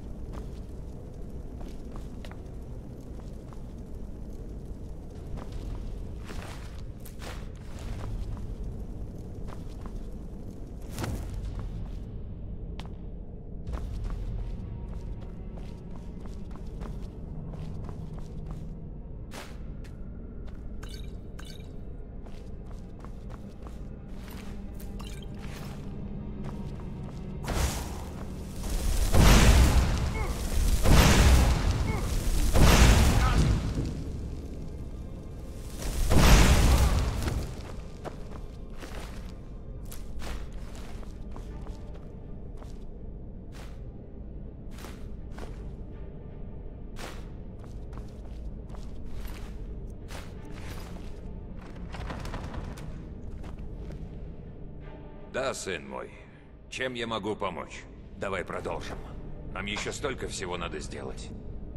Да, сын мой. Чем я могу помочь? Давай продолжим. Нам еще столько всего надо сделать.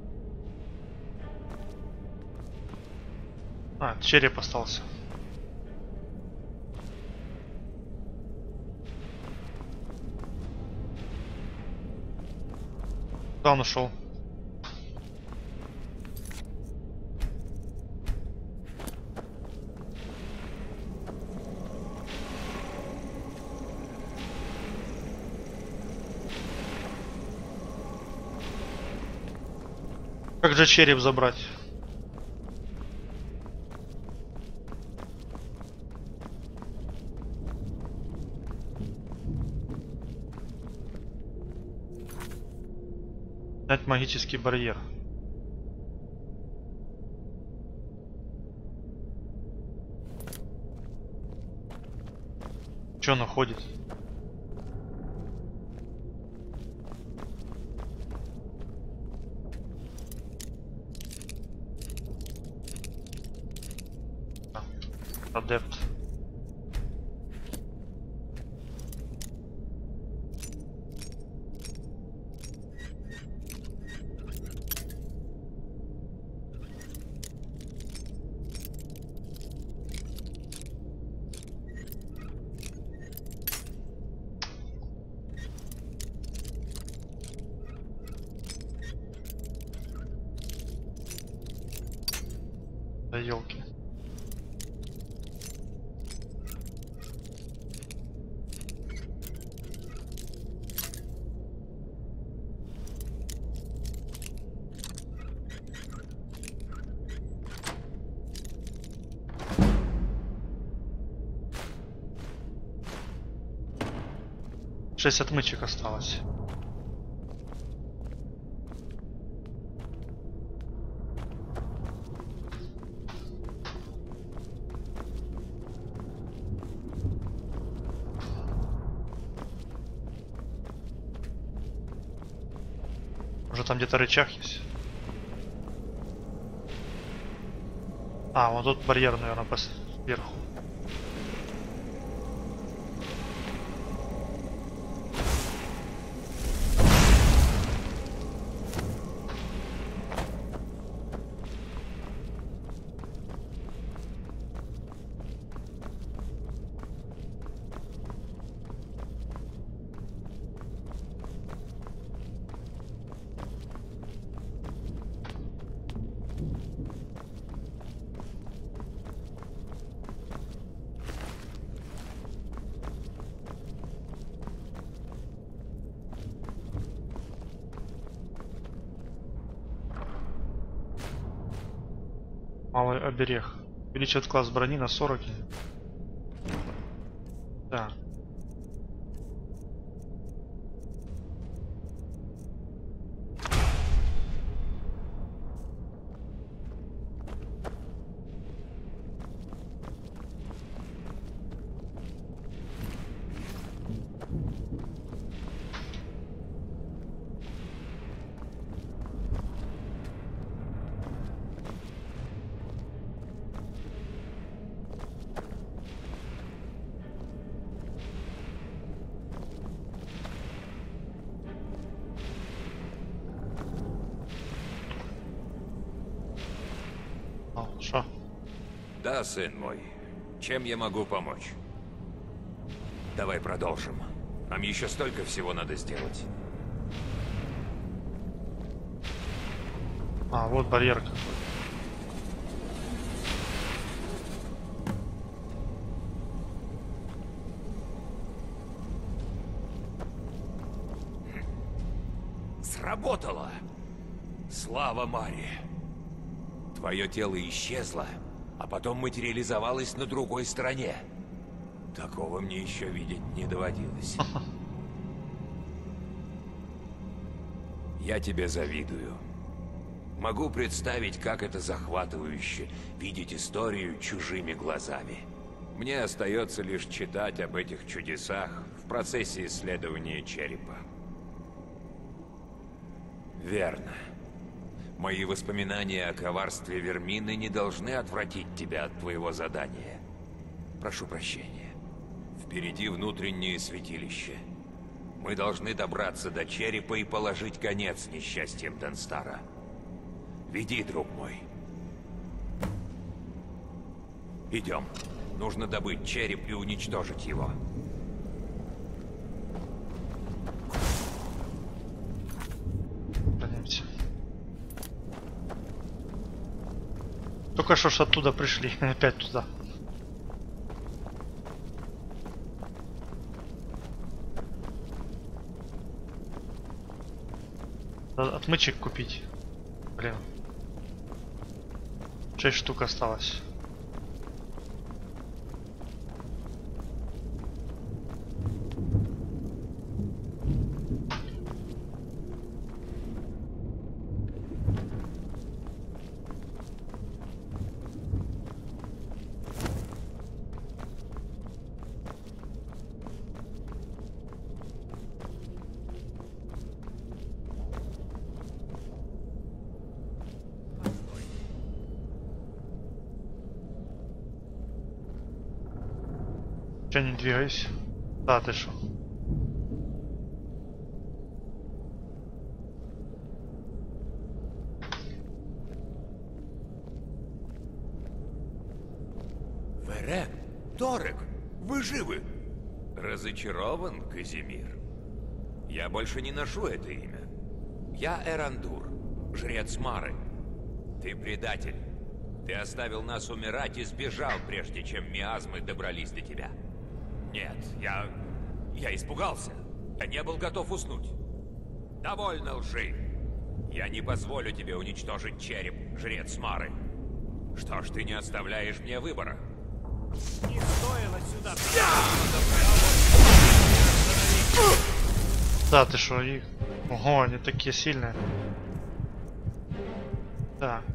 А, череп остался. Куда он ушел? Как же череп забрать? Снять магический барьер. Че находит? Адепт. Да елки. Шесть отмычек осталось. Уже там где-то рычаг есть. А, вот тут барьер, наверное, сверху. Малый оберег. Увеличивает класс брони на сорок. Да. Что? Да, сын мой. Чем я могу помочь? Давай продолжим. Нам еще столько всего надо сделать. А, вот барьер какой. Сработало! Слава Маре! Твое тело исчезло, а потом материализовалось на другой стороне. Такого мне еще видеть не доводилось. Я тебе завидую. Могу представить, как это захватывающе видеть историю чужими глазами. Мне остается лишь читать об этих чудесах в процессе исследования черепа. Верно. Мои воспоминания о коварстве Вермины не должны отвратить тебя от твоего задания. Прошу прощения. Впереди внутреннее святилище. Мы должны добраться до черепа и положить конец несчастьям Данстара. Веди, друг мой. Идем. Нужно добыть череп и уничтожить его. Пойдемте. Только что ж оттуда пришли, опять туда. Надо отмычек купить. Блин. Шесть штук осталось. Че, не двигайся? Да, ты шо? Верен, Торек, вы живы? Разочарован, Казимир? Я больше не ношу это имя. Я Эрандур, жрец Мары. Ты предатель. Ты оставил нас умирать и сбежал, прежде чем миазмы добрались до тебя. Нет, я... я испугался. Я не был готов уснуть. Довольно лжи. Я не позволю тебе уничтожить череп, жрец Мары. Что ж, ты не оставляешь мне выбора. Не стоило сюда. Да, ты шо, их... Ого, они такие сильные. Да.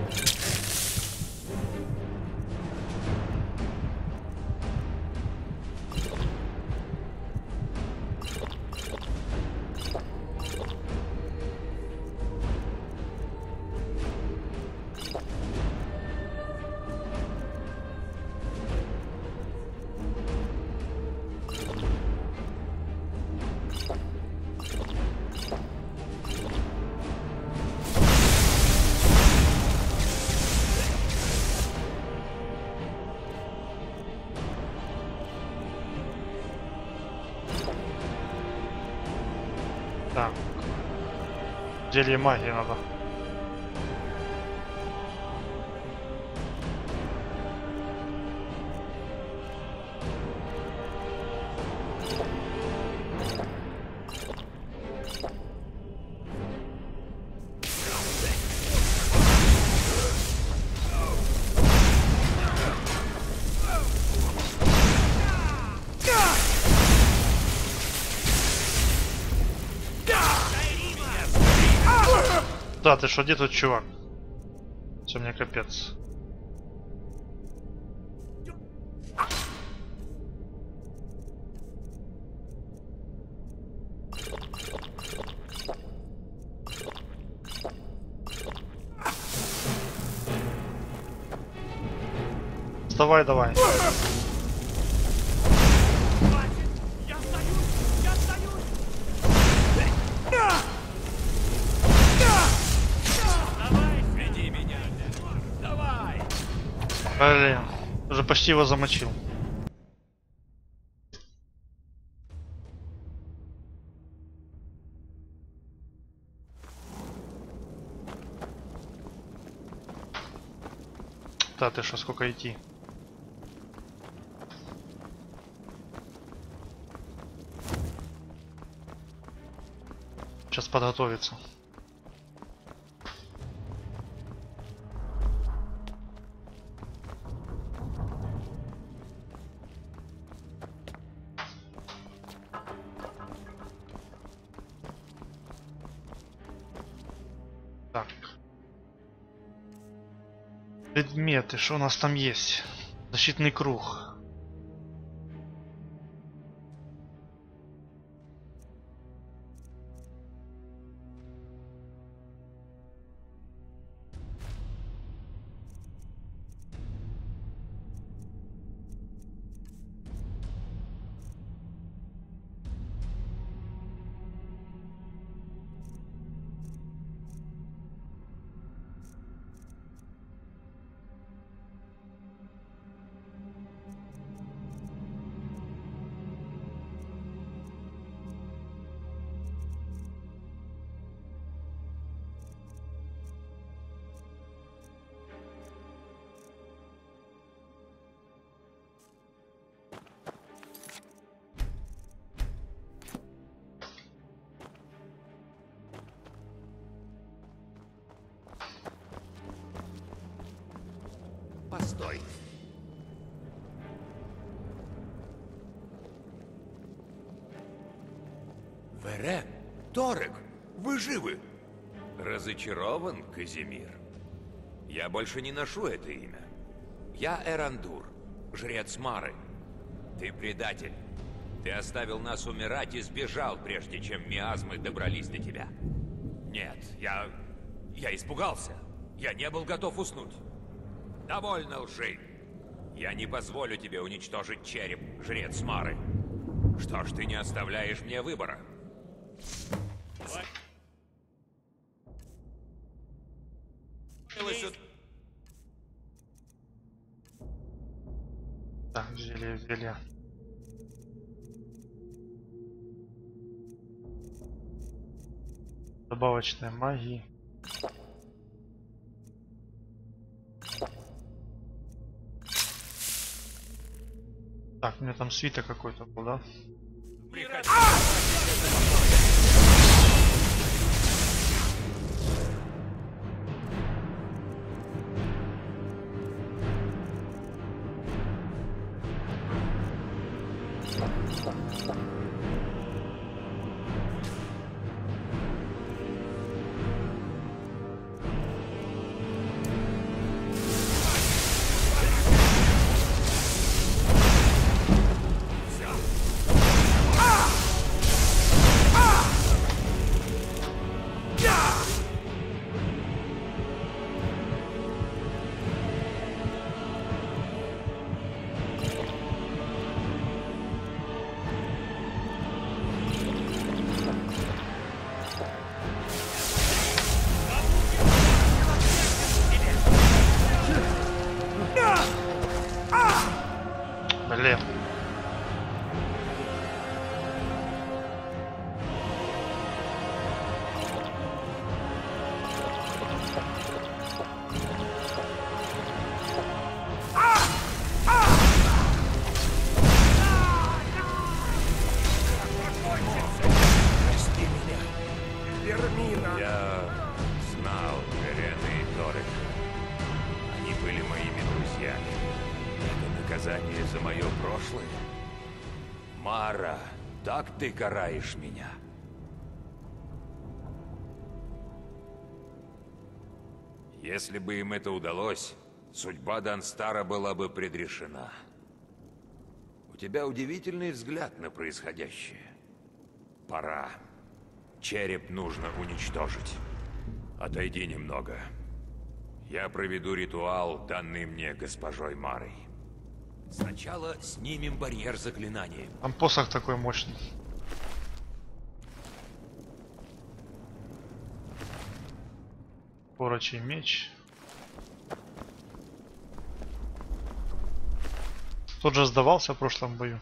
Так. Зелье магии надо. Да, ты что, где тут чувак? Все, мне капец. Вставай, давай. Блин, уже почти его замочил. Да ты что, сколько идти? Сейчас подготовиться. Так. Предметы, что у нас там есть? Защитный круг. Постой. Верен, Торек, вы живы? Разочарован, Казимир? Я больше не ношу это имя. Я Эрандур, жрец Мары. Ты предатель. Ты оставил нас умирать и сбежал, прежде чем миазмы добрались до тебя. Нет, я... я испугался. Я не был готов уснуть. Довольно лжи. Я не позволю тебе уничтожить череп, жрец Мары. Что ж, ты не оставляешь мне выбора. Так, зелье, зелье. Добавочная магия. Так, у меня там свиток какой-то был, да? Блин. Прости меня, Вермина. Я знал Верена и Торек. Они были моими друзьями. Это наказание за мое прошлое? Мара, так ты караешь меня? Если бы им это удалось, судьба Данстара была бы предрешена. У тебя удивительный взгляд на происходящее. Пора. Череп нужно уничтожить. Отойди немного. Я проведу ритуал, данный мне госпожой Марой. Сначала снимем барьер заклинанием. Там посох такой мощный. Порочий меч. Тот же сдавался в прошлом бою.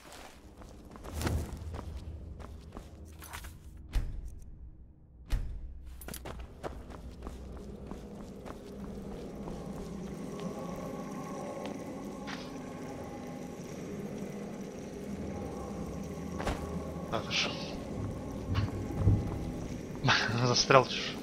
Так уж. Застрял чушь.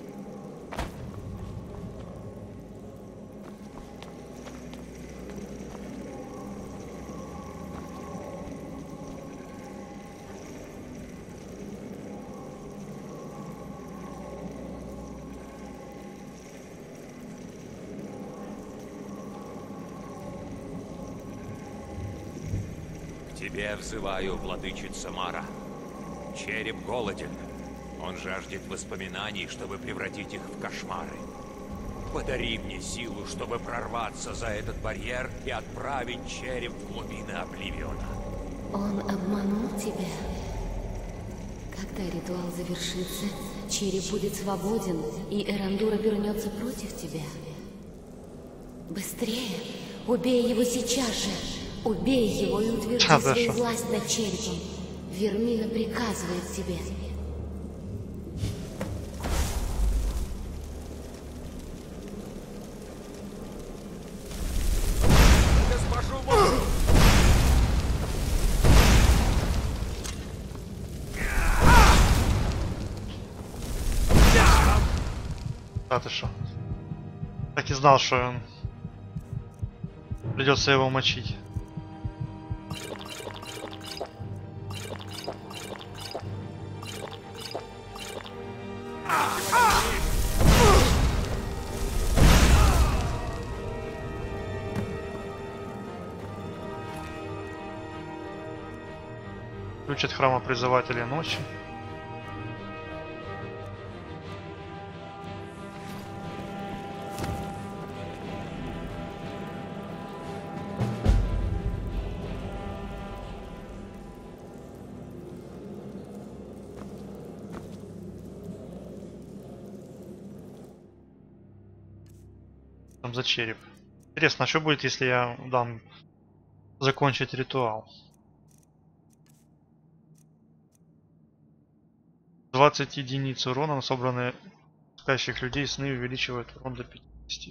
Тебе взываю, владычица Мара. Череп голоден. Он жаждет воспоминаний, чтобы превратить их в кошмары. Подари мне силу, чтобы прорваться за этот барьер и отправить череп в глубины Обливиона. Он обманул тебя. Когда ритуал завершится, череп будет свободен, и Эрандура вернется против тебя. Быстрее! Убей его сейчас же! Убей его и утверди А, свою хорошо. власть над черепом. Вермина приказывает тебе. А ты шо? Так и знал, что он... Придется его мочить. Ключ от храма призывателя ночи. Там за череп. Интересно, а что будет, если я дам закончить ритуал? двадцать единиц урона на собранные спящих людей сны увеличивают урон до пятидесяти.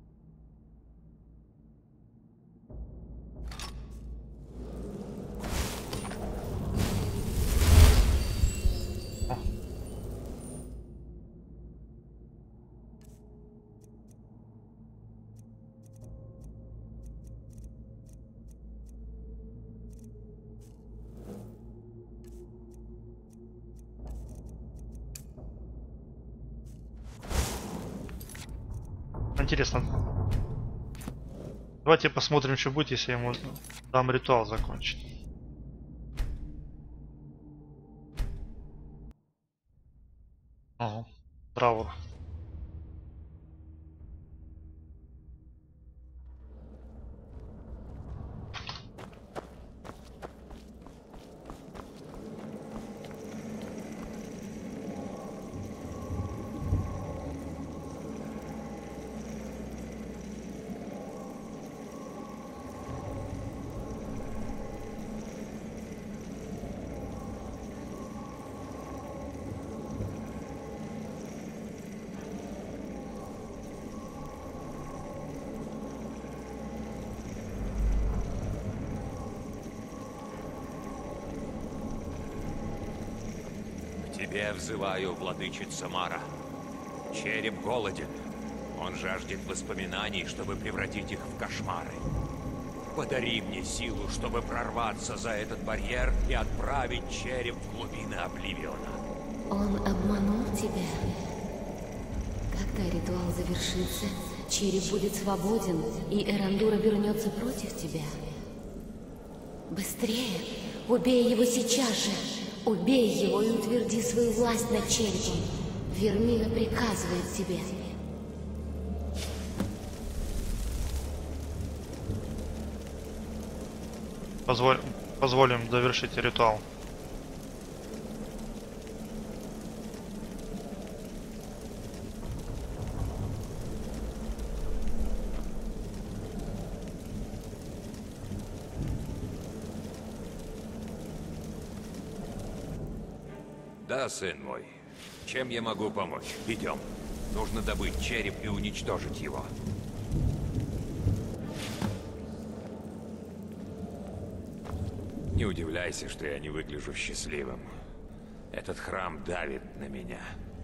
О. Интересно. Давайте посмотрим, что будет, если я ему дам ритуал закончить. Ага. Траур. Тебе взываю, владычица Мара. Череп голоден. Он жаждет воспоминаний, чтобы превратить их в кошмары. Подари мне силу, чтобы прорваться за этот барьер и отправить череп в глубины Обливиона. Он обманул тебя. Когда ритуал завершится, череп будет свободен, и Эрандура вернется против тебя. Быстрее! Убей его сейчас же! Убей его и утверди свою власть над черепом. Вермина приказывает тебе. Позволь... Позволим довершить ритуал. Да, сын мой. Чем я могу помочь? Идем. Нужно добыть череп и уничтожить его. Не удивляйся, что я не выгляжу счастливым. Этот храм давит на меня.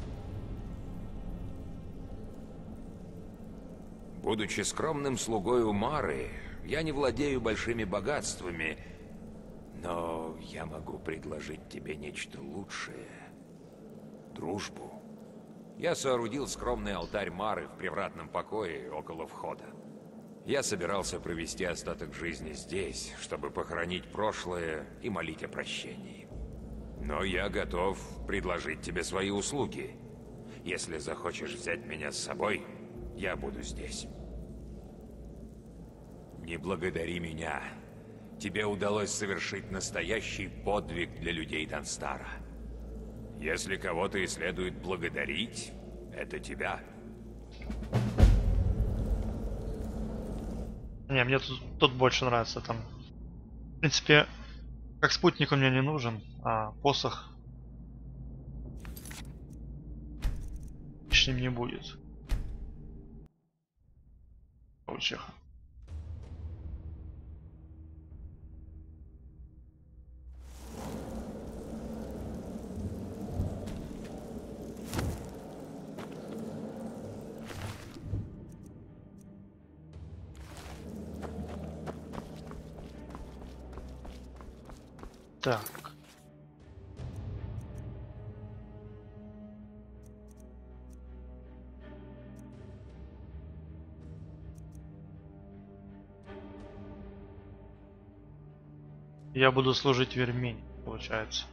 Будучи скромным слугой Умары, я не владею большими богатствами, но я могу предложить тебе нечто лучшее. Дружбу. Я соорудил скромный алтарь Мары в привратном покое около входа. Я собирался провести остаток жизни здесь, чтобы похоронить прошлое и молить о прощении. Но я готов предложить тебе свои услуги. Если захочешь взять меня с собой, я буду здесь. Не благодари меня. Тебе удалось совершить настоящий подвиг для людей Данстара. Если кого-то и следует благодарить, это тебя. Не, мне тут, тут больше нравится там. В принципе, как спутник он мне не нужен, а посох лишним не будет. Паучиха. Так. Я буду служить Вермине, получается.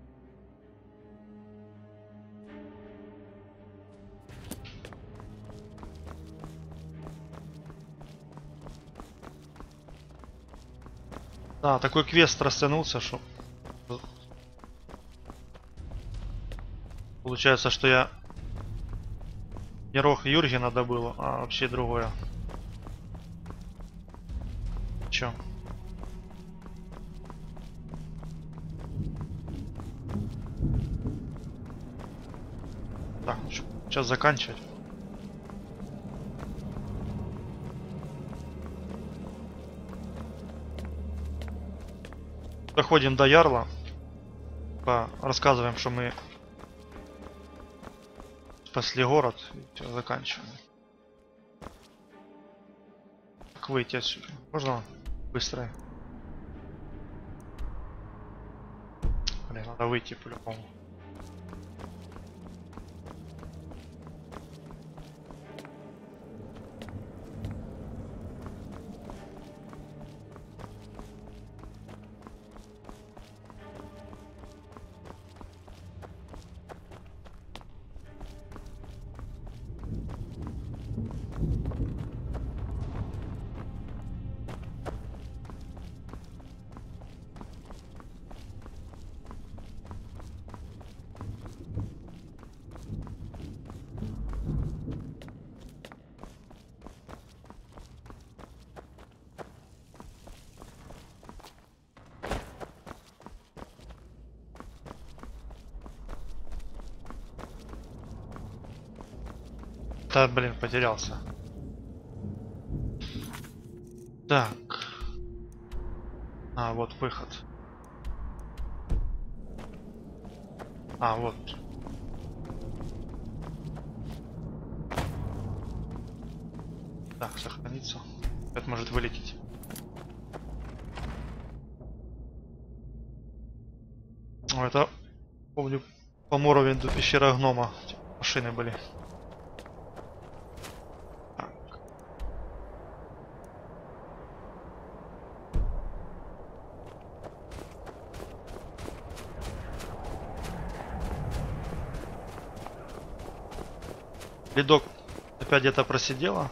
Да, такой квест растянулся, что... Получается, что я не Рох Юргена добыл, а вообще другое. Чё? Так, сейчас заканчивать. Доходим до Ярла. Рассказываем, что мы спасли город. И всё, заканчиваем. Как выйти отсюда? Можно быстро? Блин, надо выйти по-любому. Да, блин, потерялся. Так. А, вот выход. А, вот. Так, сохраниться. Это может вылететь. О, это, помню, по Моровинду пещера гнома. Машины были. Ледок опять где-то просидела.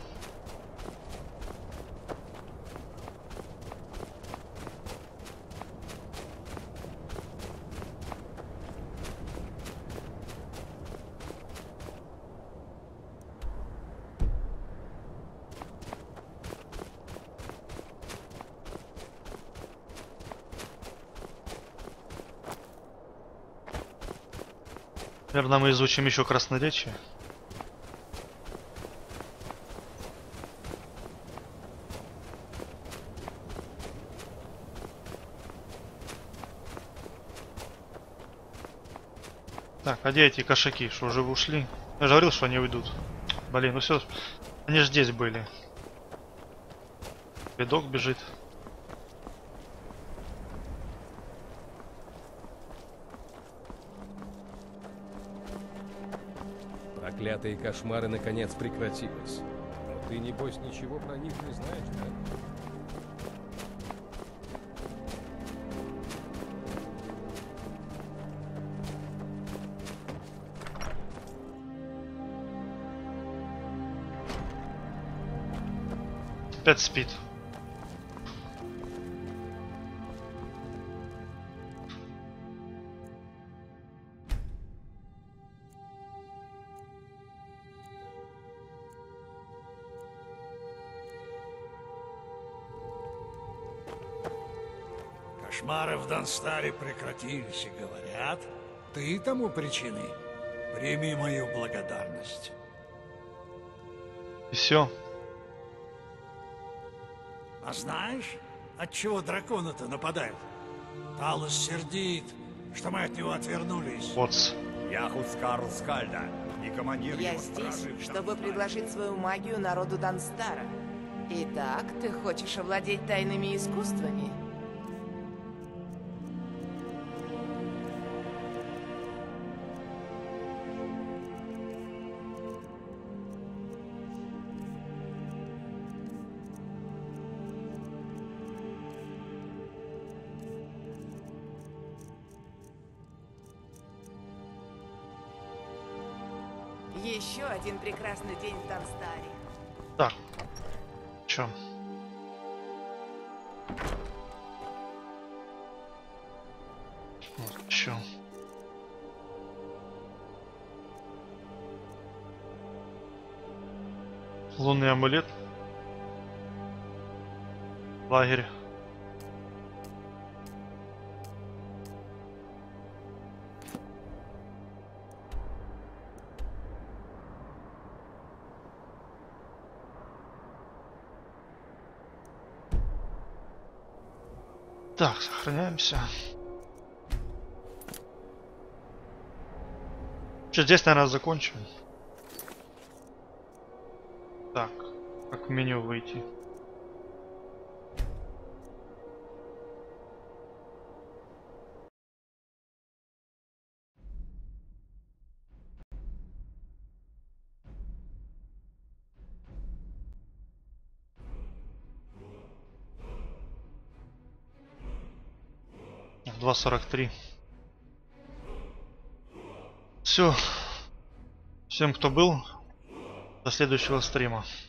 Наверное, мы изучим еще красноречие. Так, а где эти кошаки? Что, уже ушли? Я же говорил, что они уйдут. Блин, ну все, они же здесь были. Видок бежит. Проклятые кошмары наконец прекратились. Но ты, небось, ничего про них не знаешь, да? Опять спит. Кошмары в Данстаре прекратились, и говорят, ты тому причиной. Прими мою благодарность. И все. А знаешь, от чего драконы-то нападают? Талос сердит, что мы от него отвернулись. Вот. Я Хускарл Скальда, и командир Я его здесь, стражи в чтобы предложить свою магию народу Данстара. Итак, ты хочешь овладеть тайными искусствами? Еще один прекрасный день в Данстаре. Так. Чё? Вот, чё? Лунный амулет. Лагерь. Так, сохраняемся. Что, здесь, наверное, закончим. Так, как в меню выйти? два сорок три. Все. Всем, кто был, до следующего стрима.